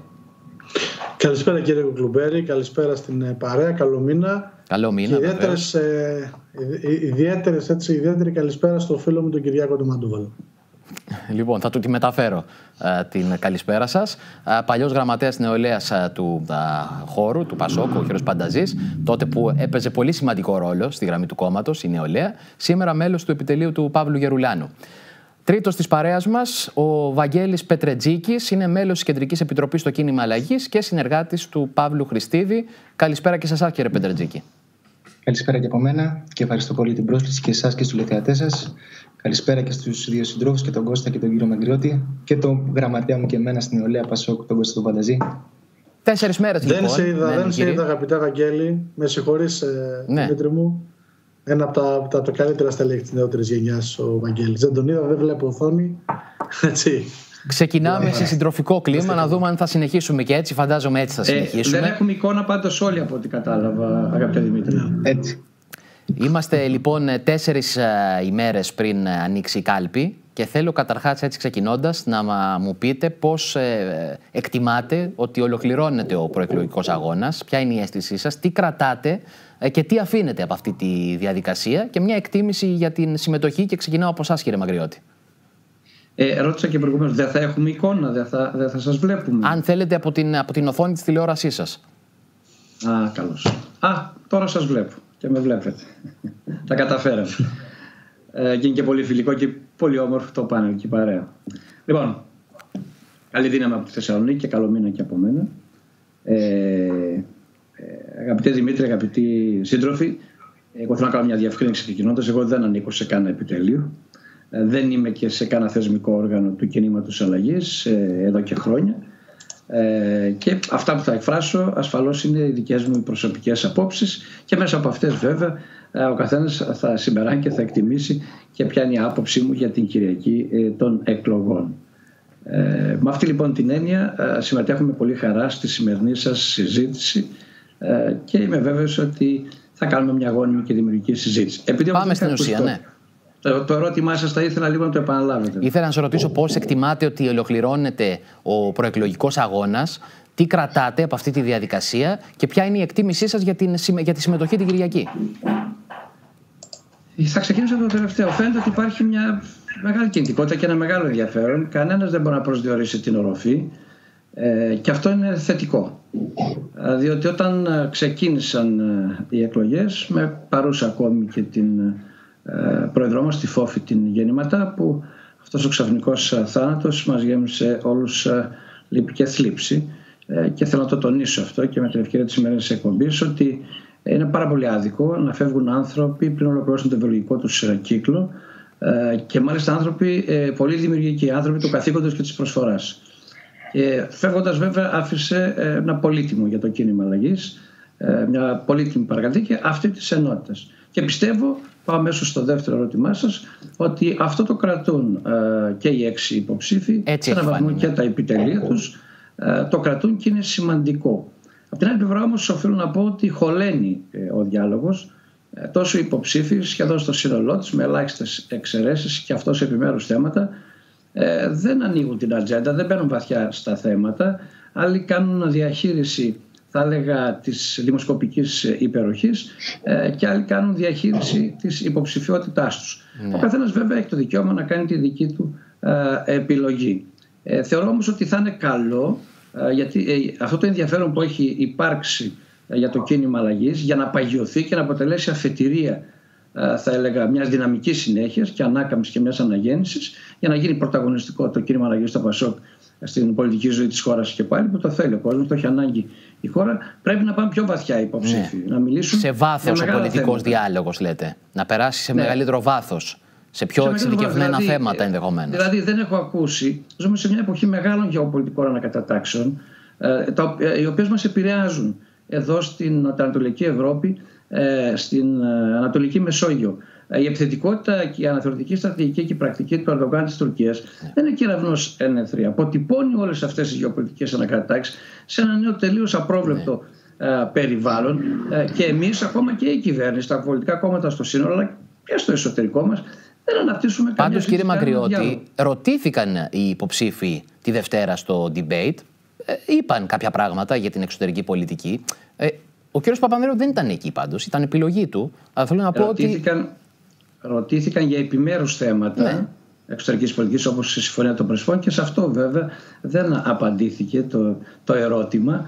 Καλησπέρα, κύριε Κουκλουμπέρη, καλησπέρα στην παρέα, καλό μήνα. Καλό μήνα. Και ιδιαίτερες, ε, ιδιαίτερες, έτσι, ιδιαίτερη καλησπέρα στο φίλο μου τον Κυριάκο του Μαντούβαλο. Λοιπόν, θα του τη μεταφέρω α, την καλησπέρα σας. Α, παλιός γραμματέας νεολαίας α, του α, χώρου, του Πασόκ, ο κ. Πανταζής, τότε που έπαιζε πολύ σημαντικό ρόλο στη γραμμή του κόμματος, η νεολαία, σήμερα μέλος του επιτελείου του Παύλου Γερουλάνου. Τρίτος της παρέας μας, ο Βαγγέλης Πετρετζίκης, είναι μέλος της Κεντρικής Επιτροπής στο Κίνημα Αλλαγής και συνεργάτης του Παύλου Χριστίδη. Καλησπέρα και σε εσάς, κύριε Πετρετζίκη. Καλησπέρα και από μένα και ευχαριστώ πολύ την πρόσκληση και εσάς και στους τηλεθεατές σας. Καλησπέρα και στους δύο συντρόφους, και τον Κώστα και τον κύριο Μαγκριώτη, και τον γραμματέα μου και εμένα στην νεολαία Πασόκ, τον Κώστα τον Πανταζή. Τέσσερις μέρες λοιπόν. Δεν σε είδα, ναι, δεν σε είδα, αγαπητά Βαγγέλη. Με συγχωρείς, ναι. Δημήτρη μου. Ένα από τα, τα, τα καλύτερα στελέχη της νεότερης γενιάς ο Βαγγέλης. Δεν τον είδα, δεν βλέπω οθόνη. Έτσι. Ξεκινάμε σε συντροφικό κλίμα, να δούμε αν θα συνεχίσουμε και έτσι. Φαντάζομαι έτσι θα συνεχίσουμε. Ε, δεν έχουμε εικόνα πάντως όλοι από ό,τι κατάλαβα, αγαπητέ Δημήτρη. Έτσι. Είμαστε λοιπόν τέσσερις ημέρες πριν ανοίξει η κάλπη και θέλω καταρχάς, έτσι ξεκινώντας, να μου πείτε πώς ε, εκτιμάτε ότι ολοκληρώνεται ο προεκλογικός αγώνας, ποια είναι η αίσθησή σας, τι κρατάτε ε, και τι αφήνετε από αυτή τη διαδικασία, και μια εκτίμηση για την συμμετοχή, και ξεκινάω από εσάς, κύριε Μαγκριώτη. Ε, ρώτησα και προηγουμένως, δεν θα έχουμε εικόνα, δεν θα, δεν θα σας βλέπουμε. Αν θέλετε από την, από την οθόνη της τηλεόρασής σας. Α, καλώς. Α, τώρα σας βλέπω και με βλέπετε. Τα καταφέραμε. Ε, και είναι και πολύ φιλικό και πολύ όμορφο το πάνελ και παρέα. Λοιπόν, καλή δύναμη από τη Θεσσαλονίκη και καλό μήνα και από μένα. Ε, ε, αγαπητέ Δημήτρη, αγαπητοί σύντροφοι, εγώ θέλω να κάνω μια διευκρίνηση ξεκινώντας. Εγώ δεν ανήκω σε κανένα επιτελείο. Ε, δεν είμαι και σε κανένα θεσμικό όργανο του κινήματος αλλαγής ε, εδώ και χρόνια. Ε, και αυτά που θα εκφράσω ασφαλώς είναι οι δικές μου προσωπικές απόψεις, και μέσα από αυτές βέβαια ο καθένας θα συμπεράνει και θα εκτιμήσει και ποια είναι η άποψή μου για την Κυριακή ε, των εκλογών. Ε, με αυτή λοιπόν την έννοια ε, συμμετέχω με πολύ χαρά στη σημερινή σας συζήτηση ε, και είμαι βέβαιος ότι θα κάνουμε μια γόνιμη και δημιουργική συζήτηση. Επειδή Πάμε στην ουσία, το, ναι. Το, το ερώτημά σας θα ήθελα λίγο να το επαναλάβετε. Ήθελα να σας ρωτήσω πώς εκτιμάτε ότι ολοκληρώνεται ο προεκλογικός αγώνας, τι κρατάτε από αυτή τη διαδικασία και ποια είναι η εκτίμησή σας για, την, για τη συμμετοχή την Κυριακή. Θα ξεκινήσω από το τελευταίο. Φαίνεται ότι υπάρχει μια μεγάλη κινητικότητα και ένα μεγάλο ενδιαφέρον. Κανένας δεν μπορεί να προσδιορίσει την οροφή ε, και αυτό είναι θετικό. Ε, διότι όταν ξεκίνησαν οι εκλογές, με παρούσα ακόμη και την ε, πρόεδρό μας, τη Φόφη την Γεννηματά, που αυτός ο ξαφνικός θάνατος μας γέμισε όλους ε, λύπη και θλίψη. Ε, και θέλω να το τονίσω αυτό και με την ευκαιρία της σημερινής εκπομπής, ότι είναι πάρα πολύ άδικο να φεύγουν άνθρωποι πριν ολοκληρώσουν το βιολογικό τους κύκλο, και μάλιστα άνθρωποι πολύ δημιουργικοί, άνθρωποι του καθήκοντος και της προσφοράς. Και φεύγοντας βέβαια άφησε ένα πολύτιμο για το κίνημα αλλαγής, μια πολύτιμη παρακατοίκη αυτή της ενότητας. Και πιστεύω, πάω αμέσως στο δεύτερο ερώτημά σας, ότι αυτό το κρατούν και οι έξι υποψήφοι, σε έναν βαθμό και τα επιτελεία τους, το κρατούν και είναι σημαντικό. Από την άλλη πλευρά όμως οφείλω να πω ότι χωλαίνει ε, ο διάλογος, ε, τόσο οι υποψήφοι σχεδόν στο σύνολό τους, με ελάχιστες εξαιρέσεις και αυτό σε επιμέρους θέματα, ε, δεν ανοίγουν την ατζέντα, δεν μπαίνουν βαθιά στα θέματα. Άλλοι κάνουν διαχείριση, θα έλεγα, της δημοσκοπικής υπεροχής ε, και άλλοι κάνουν διαχείριση της υποψηφιότητάς τους. Ναι. Ο καθένας βέβαια έχει το δικαίωμα να κάνει τη δική του ε, επιλογή. Ε, θεωρώ όμως ότι θα είναι καλό, γιατί αυτό το ενδιαφέρον που έχει υπάρξει για το κίνημα αλλαγής, για να παγιωθεί και να αποτελέσει αφετηρία, θα έλεγα, μιας δυναμικής συνέχειας και ανάκαμψης και μιας αναγέννησης, για να γίνει πρωταγωνιστικό το κίνημα αλλαγής στο Πασόκ στην πολιτική ζωή της χώρας και πάλι, που το θέλει ο κόσμος, το έχει ανάγκη η χώρα. Πρέπει να πάμε πιο βαθιά οι υποψήφοι, ναι. να μιλήσουν σε βάθος ο πολιτικός διάλογος, λέτε. Να περάσει σε ναι. μεγαλύτερο βάθος. σε πιο σε εξειδικευμένα δηλαδή, θέματα ενδεχομένως. Δηλαδή δεν έχω ακούσει, ζούμε σε μια εποχή μεγάλων γεωπολιτικών ανακατατάξεων, οι οποίες μας επηρεάζουν εδώ στην Ανατολική Ευρώπη, στην Ανατολική Μεσόγειο. Η επιθετικότητα και η αναθεωρητική στρατηγική και η πρακτική του Ερντογάν της Τουρκίας δεν είναι κεραυνός ενεθρία. Αποτυπώνει όλες αυτές τις γεωπολιτικές ανακατατάξεις σε ένα νέο τελείως απρόβλεπτο ναι. περιβάλλον και εμείς, ακόμα και η κυβέρνηση, τα πολιτικά κόμματα στο σύνολο, αλλά και στο εσωτερικό μας, δεν αναπτύσσουμε καμία. Πάντως, κύριε Μαγκριώτη, ρωτήθηκαν οι υποψήφοι τη Δευτέρα στο debate, ε, είπαν κάποια πράγματα για την εξωτερική πολιτική. Ε, ο κύριος Παπανδρέου δεν ήταν εκεί πάντως, ήταν επιλογή του. Αλλά θέλω να πω ρωτήθηκαν, ότι. Ρωτήθηκαν για επιμέρους θέματα ναι. εξωτερικής πολιτικής, όπως η Συμφωνία των Πρεσπών, και σε αυτό βέβαια δεν απαντήθηκε το, το ερώτημα.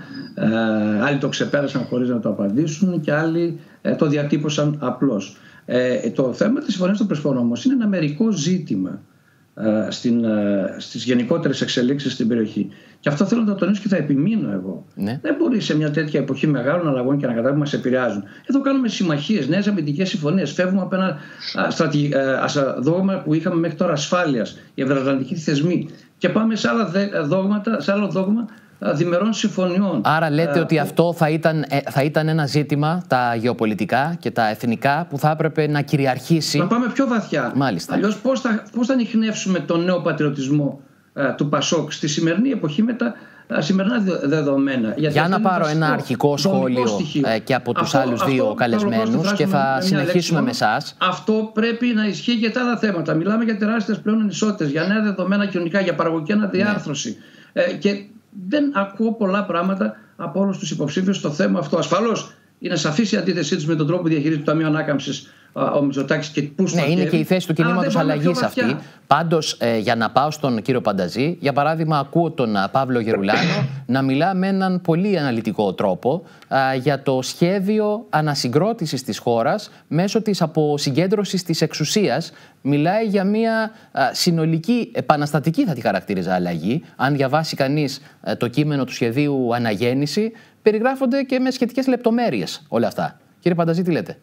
Ε, άλλοι το ξεπέρασαν χωρίς να το απαντήσουν και άλλοι ε, το διατύπωσαν απλώς. Ε, το θέμα της Συμφωνίας των Πρεσπών όμως είναι ένα μερικό ζήτημα ε, στην, ε, στις γενικότερες εξελίξεις στην περιοχή. Και αυτό θέλω να το τονίσω και θα επιμείνω εγώ. Ναι. Δεν μπορεί σε μια τέτοια εποχή μεγάλων αλλαγών και ανακατάληψης που μας επηρεάζουν. Εδώ κάνουμε συμμαχίες, νέες αμυντικές συμφωνίες. Φεύγουμε από ένα στρατη, ε, δόγμα που είχαμε μέχρι τώρα ασφάλειας, οι ευρωατλαντικοί θεσμοί, και πάμε σε, άλλα δόγματα, σε άλλο δόγμα διμερών συμφωνιών. Άρα λέτε ε, ότι ε, αυτό θα ήταν, θα ήταν ένα ζήτημα, τα γεωπολιτικά και τα εθνικά, που θα έπρεπε να κυριαρχήσει. Να πάμε πιο βαθιά. Μάλιστα. Αλλιώς πώς θα, πώς θα ανιχνεύσουμε τον νέο πατριωτισμό ε, του Πασόκ στη σημερινή εποχή με τα ε, σημερινά δεδομένα. Γιατί Για να πάρω ένα αρχικό σχόλιο ε, και από τους αυτό, άλλους δύο αυτό, καλεσμένους και θα συνεχίσουμε με εσάς. Αυτό πρέπει να ισχύει για τα άλλα θέματα. Μιλάμε για τεράστιες πλέον ανισότητες, για νέα δεδομένα κοινωνικά, για παραγωγική αναδιάρθρωση. Ναι. Ε, και δεν ακούω πολλά πράγματα από όλους τους υποψήφιους στο θέμα αυτό. Ασφαλώς είναι σαφής η αντίθεσή τους με τον τρόπο διαχείρισης του Ταμείου Ανάκαμψης ο Μητσοτάκης και πού ναι, είναι και η θέση του κινήματος αλλαγής αυτή. Πάντως, ε, για να πάω στον κύριο Πανταζή, για παράδειγμα, ακούω τον α, Παύλο Γερουλάνο να μιλά με έναν πολύ αναλυτικό τρόπο α, για το σχέδιο ανασυγκρότησης της χώρας μέσω της αποσυγκέντρωσης της εξουσίας. Μιλάει για μια α, συνολική, επαναστατική θα τη χαρακτήριζα αλλαγή. Αν διαβάσει κανείς α, το κείμενο του σχεδίου Αναγέννηση, περιγράφονται και με σχετικές λεπτομέρειες όλα αυτά. Κύριε Πανταζή, τι λέτε?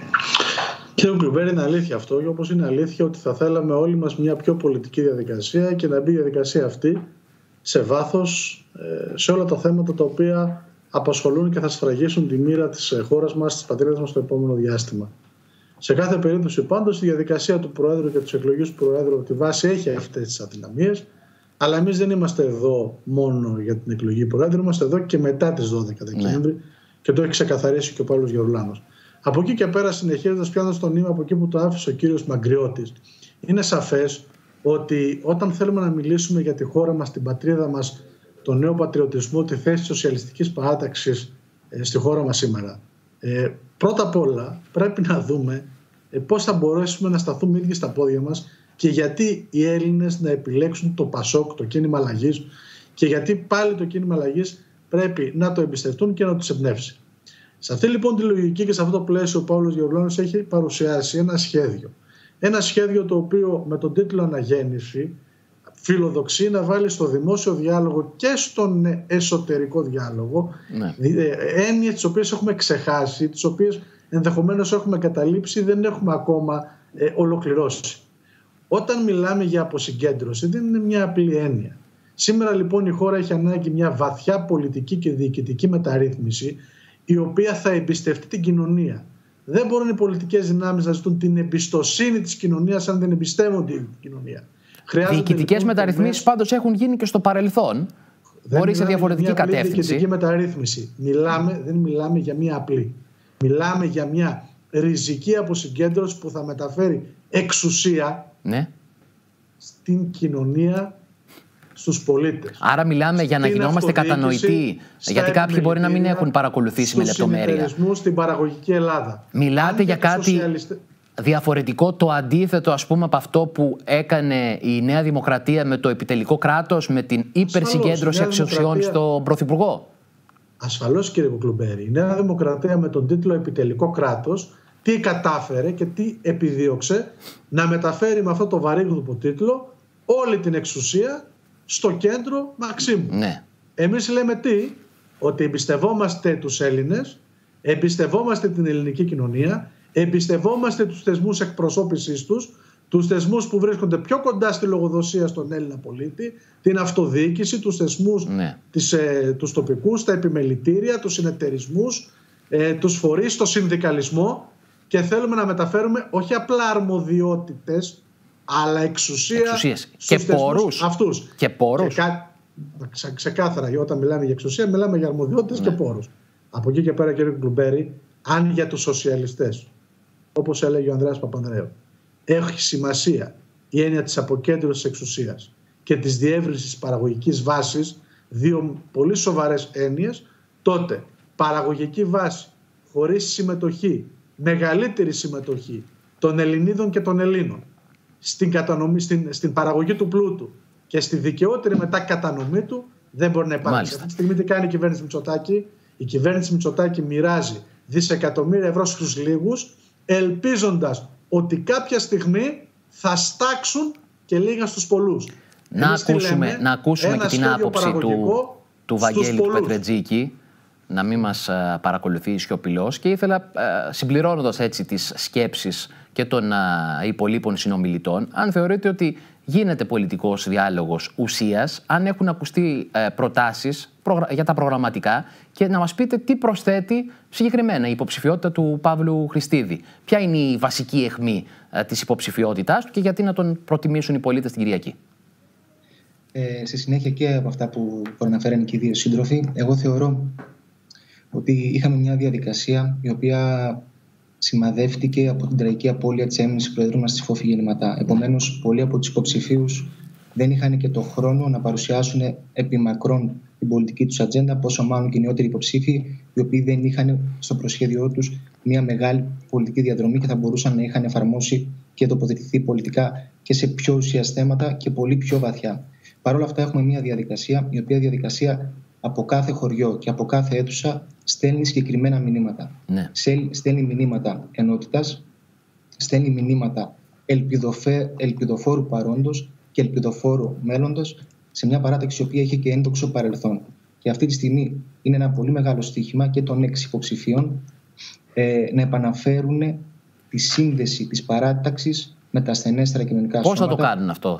Κύριε Κλουμπέρη, είναι αλήθεια αυτό, και όπως είναι αλήθεια ότι θα θέλαμε όλοι μας μια πιο πολιτική διαδικασία και να μπει η διαδικασία αυτή σε βάθος σε όλα τα θέματα τα οποία απασχολούν και θα σφραγίσουν τη μοίρα της χώρας μας, της πατρίδας μας στο επόμενο διάστημα. Σε κάθε περίπτωση πάντως η διαδικασία του Προέδρου και της εκλογής του Προέδρου από τη βάση έχει αυτές τις αδυναμίες, αλλά εμείς δεν είμαστε εδώ μόνο για την εκλογή Προέδρου, είμαστε εδώ και μετά τις δώδεκα Δεκέμβρη ναι. και το έχει ξεκαθαρίσει και ο Παύλος Γερουλάνος. Από εκεί και πέρα, συνεχίζοντας πιάνοντας το νήμα από εκεί που το άφησε ο κύριος Μαγκριώτης, είναι σαφές ότι όταν θέλουμε να μιλήσουμε για τη χώρα μας, την πατρίδα μας, τον νέο πατριωτισμό, τη θέση της σοσιαλιστικής παράταξης ε, στη χώρα μας σήμερα, ε, πρώτα απ' όλα πρέπει να δούμε ε, πώς θα μπορέσουμε να σταθούμε ίδιοι στα πόδια μας και γιατί οι Έλληνες να επιλέξουν το Πασόκ, το κίνημα αλλαγής, και γιατί πάλι το κίνημα αλλαγής πρέπει να το εμπιστευτούν και να τους εμπνεύσει. Σε αυτή λοιπόν τη λογική και σε αυτό το πλαίσιο ο Παύλος Γερουλάνος έχει παρουσιάσει ένα σχέδιο. Ένα σχέδιο το οποίο με τον τίτλο Αναγέννηση φιλοδοξεί να βάλει στο δημόσιο διάλογο και στον εσωτερικό διάλογο ναι. έννοιες τις οποίες έχουμε ξεχάσει, τις οποίες ενδεχομένως έχουμε καταλήψει, δεν έχουμε ακόμα ε, ολοκληρώσει. Όταν μιλάμε για αποσυγκέντρωση δεν είναι μια απλή έννοια. Σήμερα λοιπόν η χώρα έχει ανάγκη μια βαθιά πολιτική και διοικητική μεταρρύθμιση, η οποία θα εμπιστευτεί την κοινωνία. Δεν μπορούν οι πολιτικές δυνάμεις να ζητούν την εμπιστοσύνη της κοινωνίας αν δεν εμπιστεύονται την κοινωνία. Διοικητικές λοιπόν μεταρρυθμίσεις πάντως έχουν γίνει και στο παρελθόν. Μπορεί σε διαφορετική μια κατεύθυνση. Διοικητική μεταρρύθμιση. Μιλάμε, δεν μιλάμε για μια απλή. Μιλάμε για μια ριζική αποσυγκέντρωση που θα μεταφέρει εξουσία ναι. στην κοινωνία, στους πολίτες. Άρα μιλάμε για να γινόμαστε κατανοητοί, γιατί κάποιοι μπορεί να μην έχουν παρακολουθήσει με λεπτομέρεια. Στην παραγωγική Ελλάδα. Μιλάτε για κάτι σοσιαλιστε... διαφορετικό, το αντίθετο ας πούμε από αυτό που έκανε η Νέα Δημοκρατία με το επιτελικό κράτος, με την υπερσυγκέντρωση εξουσιών Δημοκρατία... στον Πρωθυπουργό. Ασφαλώς κύριε Κουκλουμπέρη. Η Νέα Δημοκρατία με τον τίτλο επιτελικό κράτος τι κατάφερε και τι επιδίωξε? Να μεταφέρει με αυτό το βαρύγδουπο τίτλο όλη την εξουσία στο κέντρο Μαξίμου. Ναι. Εμείς λέμε τι? Ότι εμπιστευόμαστε τους Έλληνες, εμπιστευόμαστε την ελληνική κοινωνία, εμπιστευόμαστε τους θεσμούς εκπροσώπησης τους, τους θεσμούς που βρίσκονται πιο κοντά στη λογοδοσία στον Έλληνα πολίτη, την αυτοδιοίκηση, τους θεσμούς, ναι. τις, ε, τους τοπικούς, τα επιμελητήρια, τους συνεταιρισμούς, ε, τους φορείς, το συνδικαλισμό, και θέλουμε να μεταφέρουμε όχι απλά αρμοδιότητες, αλλά εξουσία Εξουσίες. στους Και θεσμούς πόρους. αυτούς. Και πόρους. Και κα... Ξε, ξεκάθαρα, όταν μιλάμε για εξουσία, μιλάμε για αρμοδιότητες, ναι. και πόρους. Από εκεί και πέρα, κύριε Κλουμπέρη, αν για τους σοσιαλιστές, όπως έλεγε ο Ανδρέας Παπανδρέου, έχει σημασία η έννοια της αποκέντρωσης εξουσίας και της διεύρυνσης παραγωγικής βάσης, δύο πολύ σοβαρές έννοιες, τότε παραγωγική βάση χωρίς συμμετοχή, μεγαλύτερη συμμετοχή των Ελληνίδων και των Ελλήνων στην, κατανομή, στην, στην παραγωγή του πλούτου και στη δικαιότερη μετά κατανομή του, δεν μπορεί να υπάρξει. Μάλιστα. Αυτή τη στιγμή τι κάνει η κυβέρνηση Μητσοτάκη? Η κυβέρνηση Μητσοτάκη μοιράζει δισεκατομμύρια ευρώ στους λίγους, ελπίζοντας ότι κάποια στιγμή θα στάξουν και λίγα στους πολλούς. Να ακούσουμε, λέμε, να ακούσουμε και την άποψη του, του Βαγγέλη του Πετρετζίκη, να μην μας α, παρακολουθεί σιωπηλός, και ήθελα, α, συμπληρώνοντας έτσι τις σκέψεις και των α, υπολείπων συνομιλητών, αν θεωρείτε ότι γίνεται πολιτικός διάλογος ουσίας, αν έχουν ακουστεί α, προτάσεις προγρα... για τα προγραμματικά, και να μας πείτε τι προσθέτει συγκεκριμένα η υποψηφιότητα του Παύλου Χριστίδη. Ποια είναι η βασική αιχμή α, της υποψηφιότητάς του και γιατί να τον προτιμήσουν οι πολίτες την Κυριακή. Ε, σε συνέχεια και από αυτά που προαναφέραν και οι δύο σύντροφοι, εγώ θεωρώ ότι είχαμε μια διαδικασία η οποία σημαδεύτηκε από την τραγική απώλεια της έμεινης Προέδρου μας της Φόφη Γεννηματά. Επομένως, πολλοί από τους υποψηφίους δεν είχαν και το χρόνο να παρουσιάσουν επιμακρών την πολιτική τους ατζέντα, πόσο μάλλον και οι νεότεροι υποψήφοι, οι οποίοι δεν είχαν στο προσχέδιό τους μια μεγάλη πολιτική διαδρομή και θα μπορούσαν να είχαν εφαρμόσει και τοποθετηθεί πολιτικά και σε πιο ουσιαστικά θέματα και πολύ πιο βαθιά. Παρ' όλα αυτά, έχουμε μια διαδικασία, η οποία διαδικασία από κάθε χωριό και από κάθε αίθουσα στέλνει συγκεκριμένα μηνύματα. Ναι. Στέλνει μηνύματα ενότητας, στέλνει μηνύματα ελπιδοφέ, ελπιδοφόρου παρόντος και ελπιδοφόρου μέλλοντος σε μια παράταξη η οποία έχει και ένδοξο παρελθόν. Και αυτή τη στιγμή είναι ένα πολύ μεγάλο στοίχημα και των έξι υποψηφίων ε, να επαναφέρουν τη σύνδεση της παράταξης με τα ασθενέστερα κοινωνικά Πώς σώματα. θα το κάνουν αυτό?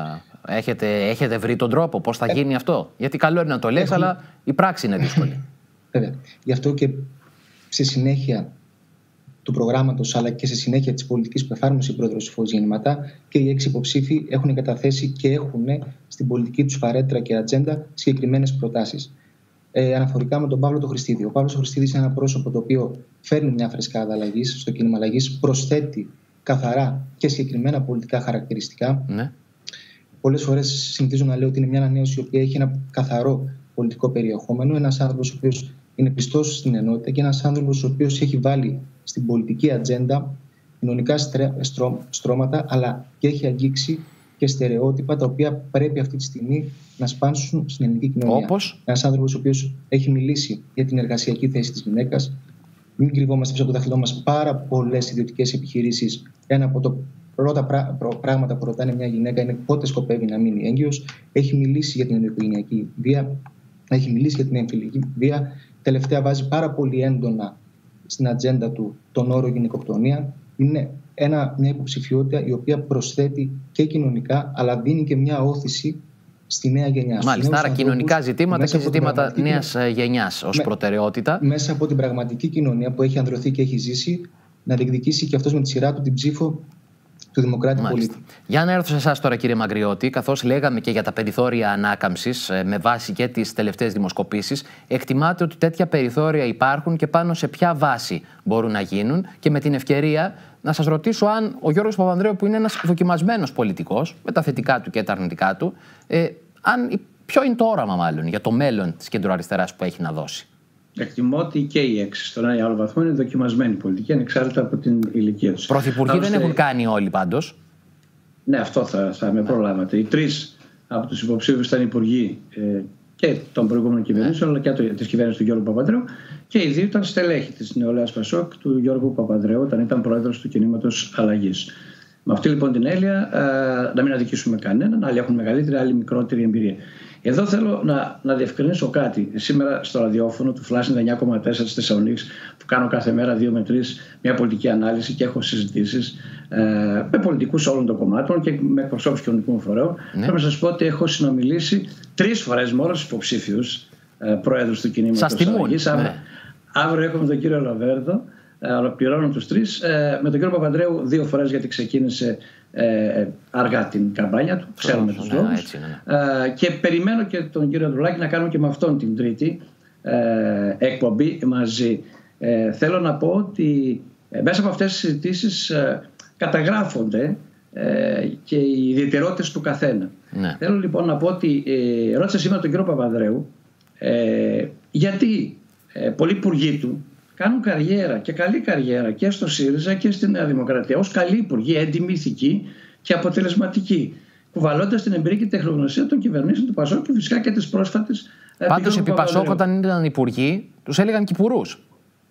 Έχετε, έχετε βρει τον τρόπο πώς θα ε, γίνει αυτό? Γιατί καλό είναι να το λες, έχουν... αλλά η πράξη είναι δύσκολη. Βέβαια. Γι' αυτό και σε συνέχεια του προγράμματος, αλλά και σε συνέχεια της πολιτικής που εφάρμοσε η πρόεδρος της Φόφης Γεννηματά, και οι έξι υποψήφοι έχουν καταθέσει και έχουν στην πολιτική τους παρέτρα και ατζέντα συγκεκριμένες προτάσεις. Ε, αναφορικά με τον Παύλο τον Χριστίδη. Ο Παύλος Χριστίδης είναι ένα πρόσωπο το οποίο φέρνει μια φρεσκάδα αλλαγής στο κίνημα αλλαγής, προσθέτει καθαρά και συγκεκριμένα πολιτικά χαρακτηριστικά. Ναι. Πολλές φορές συνηθίζω να λέω ότι είναι μια ανανέωση η οποία έχει ένα καθαρό πολιτικό περιεχόμενο. Ένας άνθρωπος ο οποίος είναι πιστός στην ενότητα και ένας άνθρωπος ο οποίος έχει βάλει στην πολιτική ατζέντα κοινωνικά στρώ, στρώματα, αλλά και έχει αγγίξει και στερεότυπα τα οποία πρέπει αυτή τη στιγμή να σπάνσουν στην ελληνική κοινωνία. Όπως? Ένας άνθρωπος ο οποίος έχει μιλήσει για την εργασιακή θέση της γυναίκας. Μην κρυβόμαστε πίσω από τα δάχτυλά μας, πάρα πολλές ιδιωτικές επιχειρήσεις. Ένα από τα πρώτα πράγματα που ρωτάνε μια γυναίκα είναι πότε σκοπεύει να μείνει έγκυος. Έχει μιλήσει για την ενδοοικογενειακή βία, έχει μιλήσει για την εμφυλική βία. Τελευταία βάζει πάρα πολύ έντονα στην ατζέντα του τον όρο γυναικοκτονία. Είναι ένα, μια υποψηφιότητα η οποία προσθέτει και κοινωνικά, αλλά δίνει και μια όθηση στη νέα γενιά. Μάλιστα, άρα κοινωνικά ζητήματα και ζητήματα νέας γενιάς ως με, προτεραιότητα. Μέσα από την πραγματική κοινωνία που έχει ανδρωθεί και έχει ζήσει, να διεκδικήσει και αυτός με τη σειρά του την ψήφο του Δημοκράτη πολίτη. Για να έρθω σε εσάς τώρα, κύριε Μαγκριώτη, καθώς λέγαμε και για τα περιθώρια ανάκαμψης με βάση και τις τελευταίες δημοσκοπήσεις, εκτιμάτε ότι τέτοια περιθώρια υπάρχουν και πάνω σε ποια βάση μπορούν να γίνουν? Και με την ευκαιρία να σας ρωτήσω αν ο Γιώργος Παπανδρέου, που είναι ένας δοκιμασμένος πολιτικός, με τα θετικά του και τα αρνητικά του, ε, αν, ποιο είναι το όραμα μάλλον για το μέλλον της κεντροαριστεράς που έχει να δώσει? Εκτιμώ ότι και οι έξι στον ένα ή άλλο βαθμό είναι δοκιμασμένη πολιτική, ανεξάρτητα από την ηλικία τους. Πρωθυπουργοί Άλλωστε... δεν έχουν κάνει όλοι πάντως. Ναι, αυτό θα, θα με προλάβατε. Οι τρεις από τους υποψήφιους ήταν υπουργοί ε, και των προηγούμενων κυβερνήσεων, αλλά και της κυβέρνησης του Γιώργου Παπανδρέου, και οι δύο ήταν στελέχη της νεολαίας Πασόκ του Γιώργου Παπανδρέου, όταν ήταν πρόεδρος του κινήματος Αλλαγής. Με αυτή λοιπόν την έννοια, να μην αδικήσουμε κανέναν, άλλοι έχουν μεγαλύτερη, άλλοι μικρότερη εμπειρία. Εδώ θέλω να, να διευκρινίσω κάτι. Σήμερα στο ραδιόφωνο του Flash ενενήντα εννιά κόμμα τέσσερα της Θεσσαλονίκης, που κάνω κάθε μέρα δύο με τρεις μια πολιτική ανάλυση και έχω συζητήσεις ε, με πολιτικούς όλων των κομμάτων και με εκπροσώπους κοινωνικών φορέων. Ναι. Πρέπει να σας πω ότι έχω συνομιλήσει τρεις φορές με όλους τους υποψήφιους ε, προέδρους του κινήματος αλλαγής. Ναι. Αύριο, αύριο έχω με τον κύριο Λοβέρδο. Ολοκληρώνω τους τρεις. Ε, με τον κύριο Παπανδρέου δύο φορές, γιατί ξεκίνησε ε, αργά την καμπάνια του. Ξέρουμε τους λόγους. Ναι, ναι. Ε, και περιμένω και τον κύριο Ανδρουλάκη να κάνουμε και με αυτόν την τρίτη ε, εκπομπή μαζί. Ε, θέλω να πω ότι ε, μέσα από αυτές τις συζητήσεις ε, καταγράφονται ε, και οι ιδιαιτερότητες του καθένα. Ναι. Θέλω λοιπόν να πω ότι ε, ρώτησα σήμερα τον κύριο Παπανδρέου ε, γιατί ε, πολλοί υπουργοί του κάνουν καριέρα και καλή καριέρα και στο ΣΥΡΙΖΑ και στη Νέα Δημοκρατία ως καλοί υπουργοί, έντιμοι, ηθικοί και αποτελεσματικοί, κουβαλώντας την εμπειρία και τη τεχνογνωσία των κυβερνήσεων του Πασόκ και φυσικά και της πρόσφατης. Πάντως επί Πασόκ, όταν ήταν υπουργοί, τους έλεγαν κυπουρούς.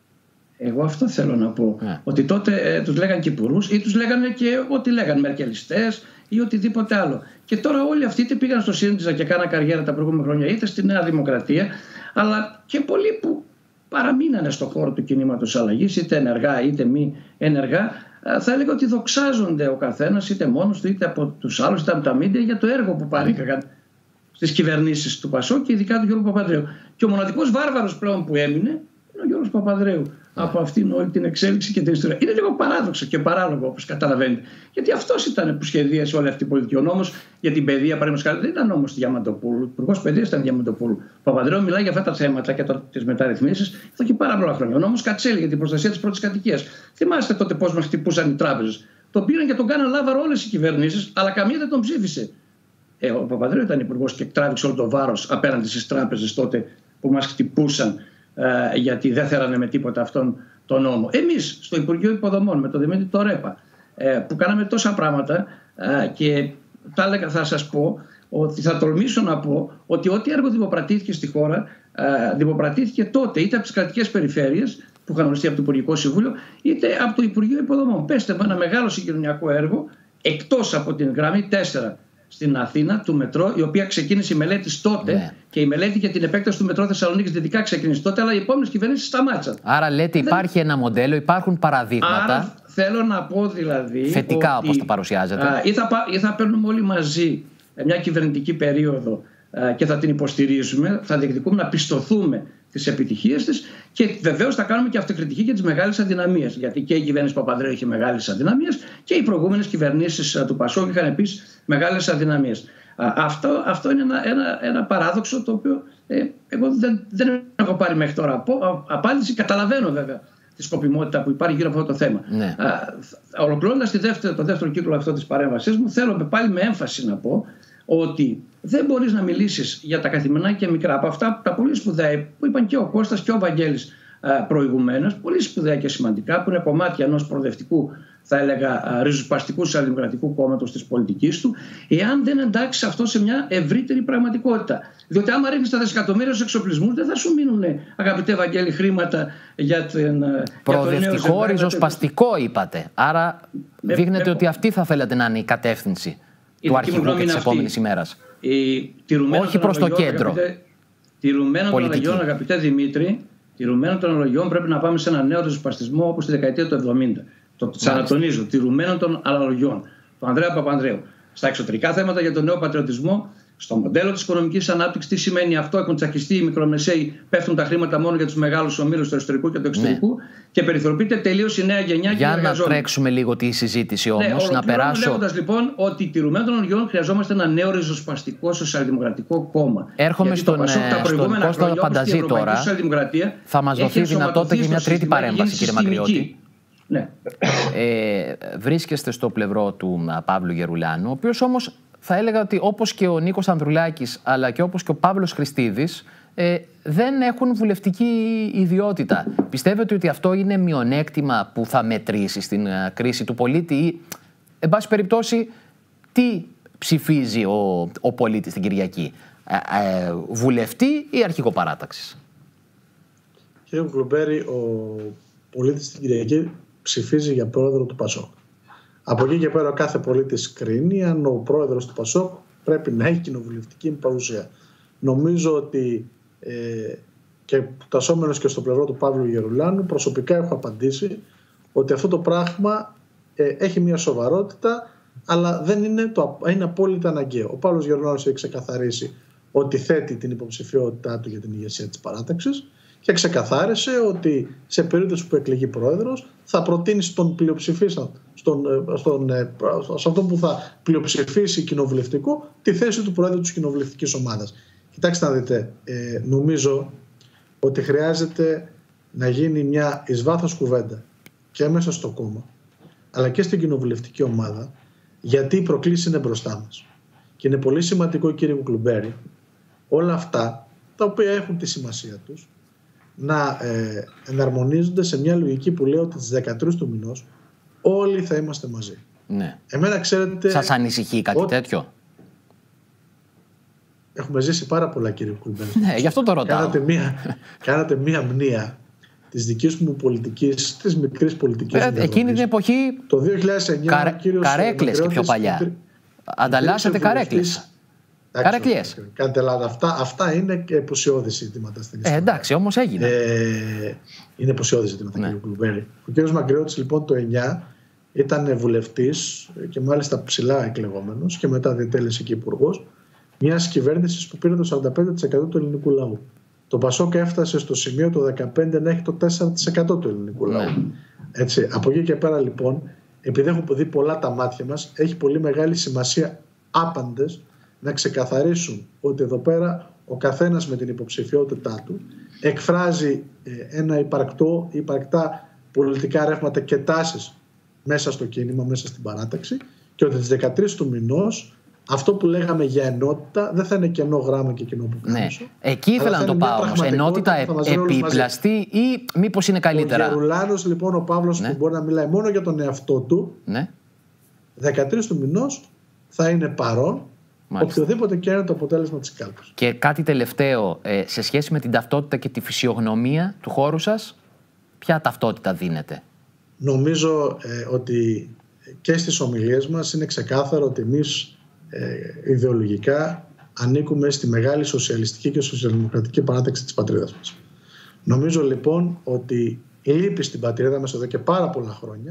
Εγώ αυτό θέλω να πω. Yeah. Ότι τότε ε, τους λέγαν κυπουρούς ή τους λέγανε και ό,τι λέγαν, μερκελιστές ή οτιδήποτε άλλο. Και τώρα όλοι αυτοί είτε πήγαν στο ΣΥΡΙΖΑ και κάναν καριέρα τα προηγούμενα χρόνια, είτε στη Νέα Δημοκρατία, αλλά και πολλοί που παραμείνανε στον χώρο του κινήματος αλλαγής, είτε ενεργά είτε μη ενεργά, θα έλεγα ότι δοξάζονται ο καθένας, είτε μόνος του, είτε από τους άλλους, είτε από τα μίντια, για το έργο που παρήγαγαν στις κυβερνήσεις του Πασόκ και ειδικά του Γιώργου Παπανδρέου. Και ο μοναδικός βάρβαρος πλέον που έμεινε είναι ο Γιώργος Παπανδρέου. Yeah. Από αυτήν όλη την εξέλιξη και την ιστορία. Είναι λίγο παράδοξο και παράλογο, όπως καταλαβαίνετε. Γιατί αυτός ήταν που σχεδίασε όλη αυτή η πολιτική. Ο νόμος για την παιδεία, παραδείγματος χάρη, δεν ήταν νόμος του Διαμαντοπούλου. Ο Υπουργός Παιδείας ήταν Διαμαντοπούλου. Ο Παπανδρέου μιλάει για αυτά τα θέματα και τις μεταρρυθμίσεις εδώ και πάρα πολλά χρόνια. Ο νόμος Κατσέλη για την προστασία της πρώτης κατοικίας. Θυμάστε τότε πώς μας χτυπούσαν οι τράπεζες. Τον πήραν και τον κάναν λάβαρο όλες οι κυβερνήσεις, αλλά καμία δεν τον ψήφισε. Ε, ο Παπανδρέου ήταν υπουργός και τράβηξε όλο το βάρος απέναντι στις τράπεζες τότε που μας χτυπούσαν. Γιατί δεν θέλανε με τίποτα αυτόν τον νόμο. Εμείς στο Υπουργείο Υποδομών με τον Δημήτρη Τορέπα που κάναμε τόσα πράγματα και τα έλεγα, θα σας πω ότι θα τολμήσω να πω ότι ό,τι έργο δημοπρατήθηκε στη χώρα δημοπρατήθηκε τότε είτε από τις κρατικές περιφέρειες που είχαν οριστεί από το Υπουργικό Συμβούλιο είτε από το Υπουργείο Υποδομών. Πέστε με ένα μεγάλο συγκοινωνιακό έργο εκτός από την γραμμή τέσσερα στην Αθήνα του μετρό, η οποία ξεκίνησε η μελέτη τότε ναι. και η μελέτη για την επέκταση του μετρό Θεσσαλονίκης δυτικά ξεκίνησε τότε, αλλά οι επόμενες κυβερνήσεις σταμάτησαν. Άρα λέτε υπάρχει Δεν... ένα μοντέλο, υπάρχουν παραδείγματα. Άρα θέλω να πω δηλαδή. Θετικά ότι, όπως το παρουσιάζετε. Α, ή, θα, ή θα παίρνουμε όλοι μαζί μια κυβερνητική περίοδο α, και θα την υποστηρίζουμε, θα διεκδικούμε να πιστωθούμε τις επιτυχίες της και βεβαίως θα κάνουμε και αυτοκριτική για τις μεγάλες αδυναμίες. Γιατί και η κυβέρνηση Παπανδρέου είχε μεγάλες αδυναμίες και οι προηγούμενες κυβερνήσεις του Πασόκ είχαν επίσης μεγάλες αδυναμίες. Αυτό, αυτό είναι ένα, ένα, ένα παράδοξο το οποίο ε, εγώ δεν, δεν έχω πάρει μέχρι τώρα από, απάντηση. Καταλαβαίνω βέβαια τη σκοπιμότητα που υπάρχει γύρω από αυτό το θέμα. Ναι. Ολοκληρώνοντας το δεύτερο κύκλο αυτό της παρέμβασής μου, θέλω πάλι με έμφαση να πω ότι δεν μπορείς να μιλήσεις για τα καθημερινά και μικρά από αυτά τα πολύ σπουδαία που είπαν και ο Κώστας και ο Βαγγέλης προηγουμένως, πολύ σπουδαία και σημαντικά, που είναι κομμάτια ενός προοδευτικού, θα έλεγα, ριζοσπαστικού σοσιαλδημοκρατικού κόμματος της πολιτικής του, εάν δεν εντάξει αυτό σε μια ευρύτερη πραγματικότητα. Διότι άμα ρίχνεις τα δισεκατομμύρια στους εξοπλισμούς, δεν θα σου μείνουν, αγαπητέ Βαγγέλη, χρήματα για την. Προοδευτικό, ριζοσπαστικό είπατε. Άρα με, δείχνετε με, ότι αυτή θα θέλατε να είναι η κατεύθυνση του αρχηγού και της επόμενης ημέρας. Όχι προς το κέντρο. Τηρουμένων των αλλαγιών, αγαπητέ Δημήτρη, τηρουμένων των αλλαγιών πρέπει να πάμε σε ένα νέο ριζοσπαστισμό όπως τη δεκαετία του εβδομήντα. Το ξανατονίζω, τηρουμένων των αλλαγιών. Τον Ανδρέα Παπανδρέου. Στα εξωτερικά θέματα για τον νέο πατριωτισμό, στο μοντέλο της οικονομικής ανάπτυξης, τι σημαίνει αυτό, έχουν τσακιστεί οι μικρομεσαίοι, πέφτουν τα χρήματα μόνο για τους μεγάλους ομίλους του εσωτερικού και του εξωτερικού ναι. και περιθωριοποιείται τελείως η νέα γενιά. Για και να τρέξουμε λίγο τη συζήτηση όμως, ναι, να περάσω. Λέγοντας λοιπόν ότι τηρουμένων των αλλαγιών χρειαζόμαστε ένα νέο ριζοσπαστικό σοσιαλδημοκρατικό κόμμα. Έρχομαι γιατί στον, στον Κώστα Πανταζή τώρα. Θα μας δοθεί δυνατότητα για μια τρίτη παρέμβαση, κύριε Μακριώτη. Ναι. Ε, βρίσκεστε στο πλευρό του Παύλου Γερουλάνου, ο οποίος όμως θα έλεγα ότι όπως και ο Νίκος Ανδρουλάκης αλλά και όπως και ο Παύλος Χριστίδης ε, δεν έχουν βουλευτική ιδιότητα. Πιστεύετε ότι αυτό είναι μειονέκτημα που θα μετρήσει στην uh, κρίση του πολίτη ή, εν πάση περιπτώσει, τι ψηφίζει ο, ο πολίτης την Κυριακή, ε, ε, βουλευτή ή αρχηγό παράταξης? Κύριε Κλουμπέρη, ο πολίτης την Κυριακή ψηφίζει για πρόεδρο του Πασόκ. Από εκεί και πέρα, ο κάθε πολίτης κρίνει αν ο πρόεδρος του ΠΑΣΟΚ πρέπει να έχει κοινοβουλευτική παρουσία. Νομίζω ότι ε, και τασσόμενος και στο πλευρό του Παύλου Γερουλάνου, προσωπικά έχω απαντήσει ότι αυτό το πράγμα ε, έχει μια σοβαρότητα, αλλά δεν είναι, το, είναι απόλυτα αναγκαίο. Ο Παύλος Γερουλάνος έχει ξεκαθαρίσει ότι θέτει την υποψηφιότητά του για την ηγεσία της παράταξης και ξεκαθάρισε ότι σε περίπτωση που εκλεγεί πρόεδρος θα προτείνει στον πλειοψηφίστα, στον, στον, σε αυτόν που θα πλειοψηφίσει κοινοβουλευτικό, τη θέση του πρόεδρου της κοινοβουλευτικής ομάδας. Κοιτάξτε να δείτε, ε, νομίζω ότι χρειάζεται να γίνει μια εις βάθος κουβέντα και μέσα στο κόμμα, αλλά και στην κοινοβουλευτική ομάδα, γιατί οι προκλήσεις είναι μπροστά μας. Και είναι πολύ σημαντικό, κύριε Κουκλουμπέρη, όλα αυτά τα οποία έχουν τη σημασία τους να ε, εναρμονίζονται σε μια λογική που λέει ότι τις δεκατρείς του μηνός όλοι θα είμαστε μαζί. Ναι. Εμένα, ξέρετε, σας ανησυχεί κάτι ότι... τέτοιο? Έχουμε ζήσει πάρα πολλά, κύριε Κουκλουμπέρη. Ναι, γι' αυτό το ρωτάω. Κάνατε μία, κάνατε μία μνήα της δικής μου πολιτικής, της μικρής πολιτικής. Ε, εκείνη την εποχή το δύο χιλιάδες εννιά, καρέ, ο κύριος καρέκλες και πιο παλιά. Ανταλλάσσατε καρέκλες. Καρέκλες. Κάντε λάθος. Αυτά, αυτά είναι επουσιώδη ζητήματα στην ιστορία. Ε, εντάξει, όμως έγινε. Ε, είναι επουσιώδη ζητήματα, ναι. Κύριε Κουκλουμπέρη. Ο κύριος Μαγκριώτης, λοιπόν, το εννιά ήταν βουλευτής και μάλιστα ψηλά εκλεγόμενος και μετά διετέλεσε και υπουργός μιας κυβέρνησης που πήρε το σαράντα πέντε τοις εκατό του ελληνικού λαού. Το ΠΑΣΟΚ έφτασε στο σημείο το δεκαπέντε να έχει το τέσσερα τοις εκατό του ελληνικού λαού. Ναι. Έτσι, από εκεί και πέρα, λοιπόν, επειδή έχουμε δει πολλά τα μάτια μας, έχει πολύ μεγάλη σημασία άπαντες να ξεκαθαρίσουν ότι εδώ πέρα ο καθένας με την υποψηφιότητά του εκφράζει ένα υπαρκτό, υπαρκτά πολιτικά ρεύματα και τάσεις μέσα στο κίνημα, μέσα στην παράταξη, και ότι τις δεκατρείς του μηνός αυτό που λέγαμε για ενότητα δεν θα είναι κενό γράμμα και κενό που κάνω. Ναι. Εκεί ήθελα να το πάω όμως. Ενότητα επίπλαστη ή μήπως είναι καλύτερα? Ο Γερουλάνος, λοιπόν, ο Παύλος, ναι, που μπορεί να μιλάει μόνο για τον εαυτό του, ναι, δεκατρείς του μηνός θα είναι παρόν. Μάλιστα. Οποιοδήποτε και είναι το αποτέλεσμα της κάλπης. Και κάτι τελευταίο, ε, σε σχέση με την ταυτότητα και τη φυσιογνωμία του χώρου σας, ποια ταυτότητα δίνετε? Νομίζω ε, ότι και στις ομιλίες μας είναι ξεκάθαρο ότι εμείς ε, ιδεολογικά ανήκουμε στη μεγάλη σοσιαλιστική και σοσιαλδημοκρατική παράταξη της πατρίδας μας. Νομίζω, λοιπόν, ότι λείπει στην πατρίδα μας εδώ και πάρα πολλά χρόνια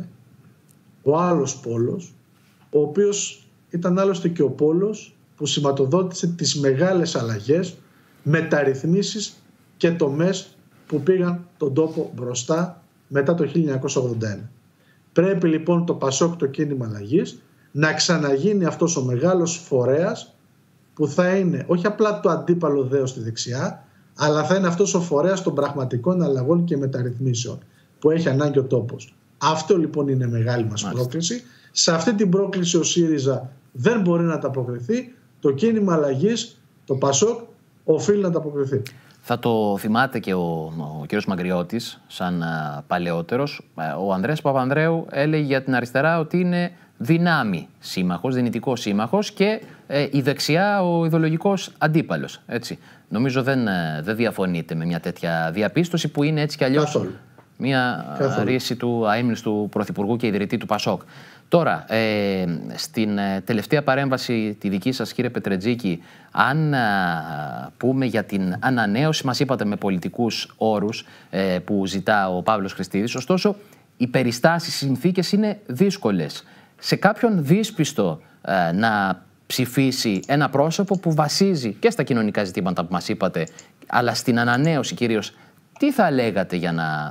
ο άλλος πόλος, ο οποίος ήταν άλλωστε και ο πόλος που σηματοδότησε τις μεγάλες αλλαγές, μεταρρυθμίσεις και τομές που πήγαν τον τόπο μπροστά μετά το χίλια εννιακόσια ογδόντα ένα. Πρέπει, λοιπόν, το ΠΑΣΟΚ, το κίνημα αλλαγής, να ξαναγίνει αυτός ο μεγάλος φορέας που θα είναι όχι απλά το αντίπαλο δέος στη δεξιά, αλλά θα είναι αυτός ο φορέας των πραγματικών αλλαγών και μεταρρυθμίσεων που έχει ανάγκη ο τόπος. Αυτό, λοιπόν, είναι μεγάλη μας Μάλιστα. πρόκληση. Σε αυτή την πρόκληση ο ΣΥΡΙΖΑ δεν μπορεί να ανταποκριθεί. Το κίνημα αλλαγής, το ΠΑΣΟΚ, οφείλει να ανταποκριθεί. Θα το θυμάται και ο, ο κ. Μαγκριώτης, σαν α, παλαιότερος. Ο Ανδρέας Παπανδρέου έλεγε για την αριστερά ότι είναι δυνάμει σύμμαχος, δυνητικός σύμμαχος και ε, η δεξιά ο ιδεολογικός αντίπαλος. Έτσι. Νομίζω δεν, δεν διαφωνείτε με μια τέτοια διαπίστωση που είναι έτσι κι αλλιώς Καθόλου. μια Καθόλου. ρίση του αείμνηστου Πρωθυπουργού και ιδρυτή του ΠΑΣΟΚ. Τώρα, ε, στην ε, τελευταία παρέμβαση τη δική σας, κύριε Πετρετζίκη, αν α, πούμε για την ανανέωση, μας είπατε με πολιτικούς όρους ε, που ζητά ο Παύλος Χριστίδης, ωστόσο οι περιστάσεις, οι συνθήκες είναι δύσκολες. Σε κάποιον δύσπιστο ε, να ψηφίσει ένα πρόσωπο που βασίζει και στα κοινωνικά ζητήματα που μας είπατε, αλλά στην ανανέωση κυρίως, τι θα λέγατε για να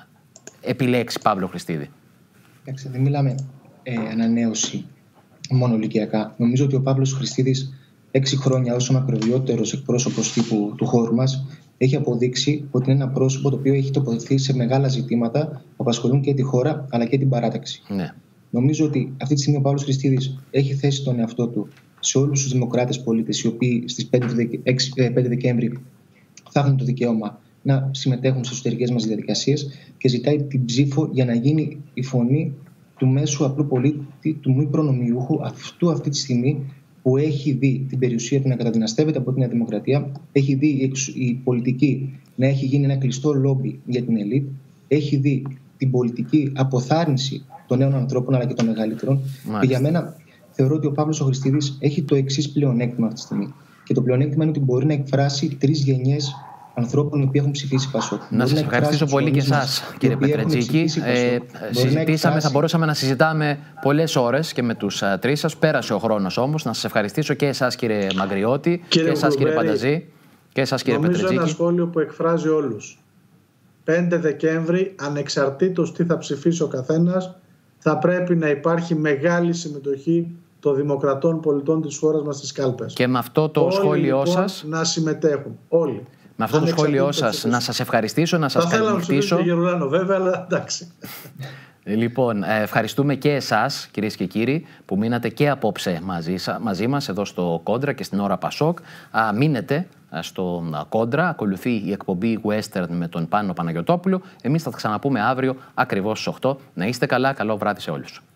ε, επιλέξει Παύλο Χριστίδη? Εντάξει, δεν μιλάμε ε, ανανέωση μόνο ηλικιακά. Νομίζω ότι ο Παύλος Χριστίδης, έξι χρόνια ως ο μακροβιότερος εκπρόσωπος τύπου του χώρου μας, έχει αποδείξει ότι είναι ένα πρόσωπο το οποίο έχει τοποθετηθεί σε μεγάλα ζητήματα που απασχολούν και τη χώρα αλλά και την παράταξη. Ναι. Νομίζω ότι αυτή τη στιγμή ο Παύλος Χριστίδης έχει θέσει τον εαυτό του σε όλους τους δημοκράτες πολίτες, οι οποίοι στις πέντε Δεκέμβρη θα έχουν το δικαίωμα να συμμετέχουν στις εσωτερικές μας διαδικασίες, και ζητάει την ψήφο για να γίνει η φωνή του μέσου απλού πολίτη, του μη προνομιούχου, αυτού αυτή τη στιγμή που έχει δει την περιουσία του να καταδυναστεύεται από την Νέα Δημοκρατία, έχει δει η πολιτική να έχει γίνει ένα κλειστό λόμπι για την ελίτ, έχει δει την πολιτική αποθάρρυνση των νέων ανθρώπων αλλά και των μεγαλύτερων. Μάλιστα. Και για μένα θεωρώ ότι ο Παύλος ο Χριστίδης έχει το εξής πλεονέκτημα αυτή τη στιγμή. Και το πλεονέκτημα είναι ότι μπορεί να εκφράσει τρεις γενιές ανθρώπων οι οποίοι έχουν ψηφίσει Πασόκ. Να σας ευχαριστήσω πολύ και εσάς, κύριε Πετρετζίκη. Ε, συζητήσαμε, θα μπορούσαμε να συζητάμε πολλές ώρες και με τους uh, τρεις σας. Πέρασε ο χρόνος όμως. Να σας ευχαριστήσω και εσάς, κύριε Μαγκριώτη, κύριε και εσάς, κύριε Γλουβέρη, Πανταζή, και εσάς, κύριε νομίζω Πετρετζίκη. Ένα σχόλιο που εκφράζει όλους. πέντε Δεκέμβρη, ανεξαρτήτως τι θα ψηφίσει ο καθένας, θα πρέπει να υπάρχει μεγάλη συμμετοχή των δημοκρατών πολιτών της χώρας μας στις κάλπες. Και με αυτό το όλοι, σχόλιο λοιπόν, σας, να συμμετέχουν όλοι. με αυτό το σχόλιο σας να σας ευχαριστήσω, να σας καληνυχτήσω. Θα θέλαμε να Γερουλάνο βέβαια, αλλά εντάξει. Λοιπόν, ευχαριστούμε και εσάς, κυρίες και κύριοι, που μείνατε και απόψε μαζί, μαζί μας εδώ στο Κόντρα και στην ώρα Πασόκ. Α, μείνετε στο Κόντρα, ακολουθεί η εκπομπή Western με τον Πάνο Παναγιωτόπουλο. Εμείς θα τα ξαναπούμε αύριο ακριβώς στις οκτώ. Να είστε καλά, καλό βράδυ σε όλους.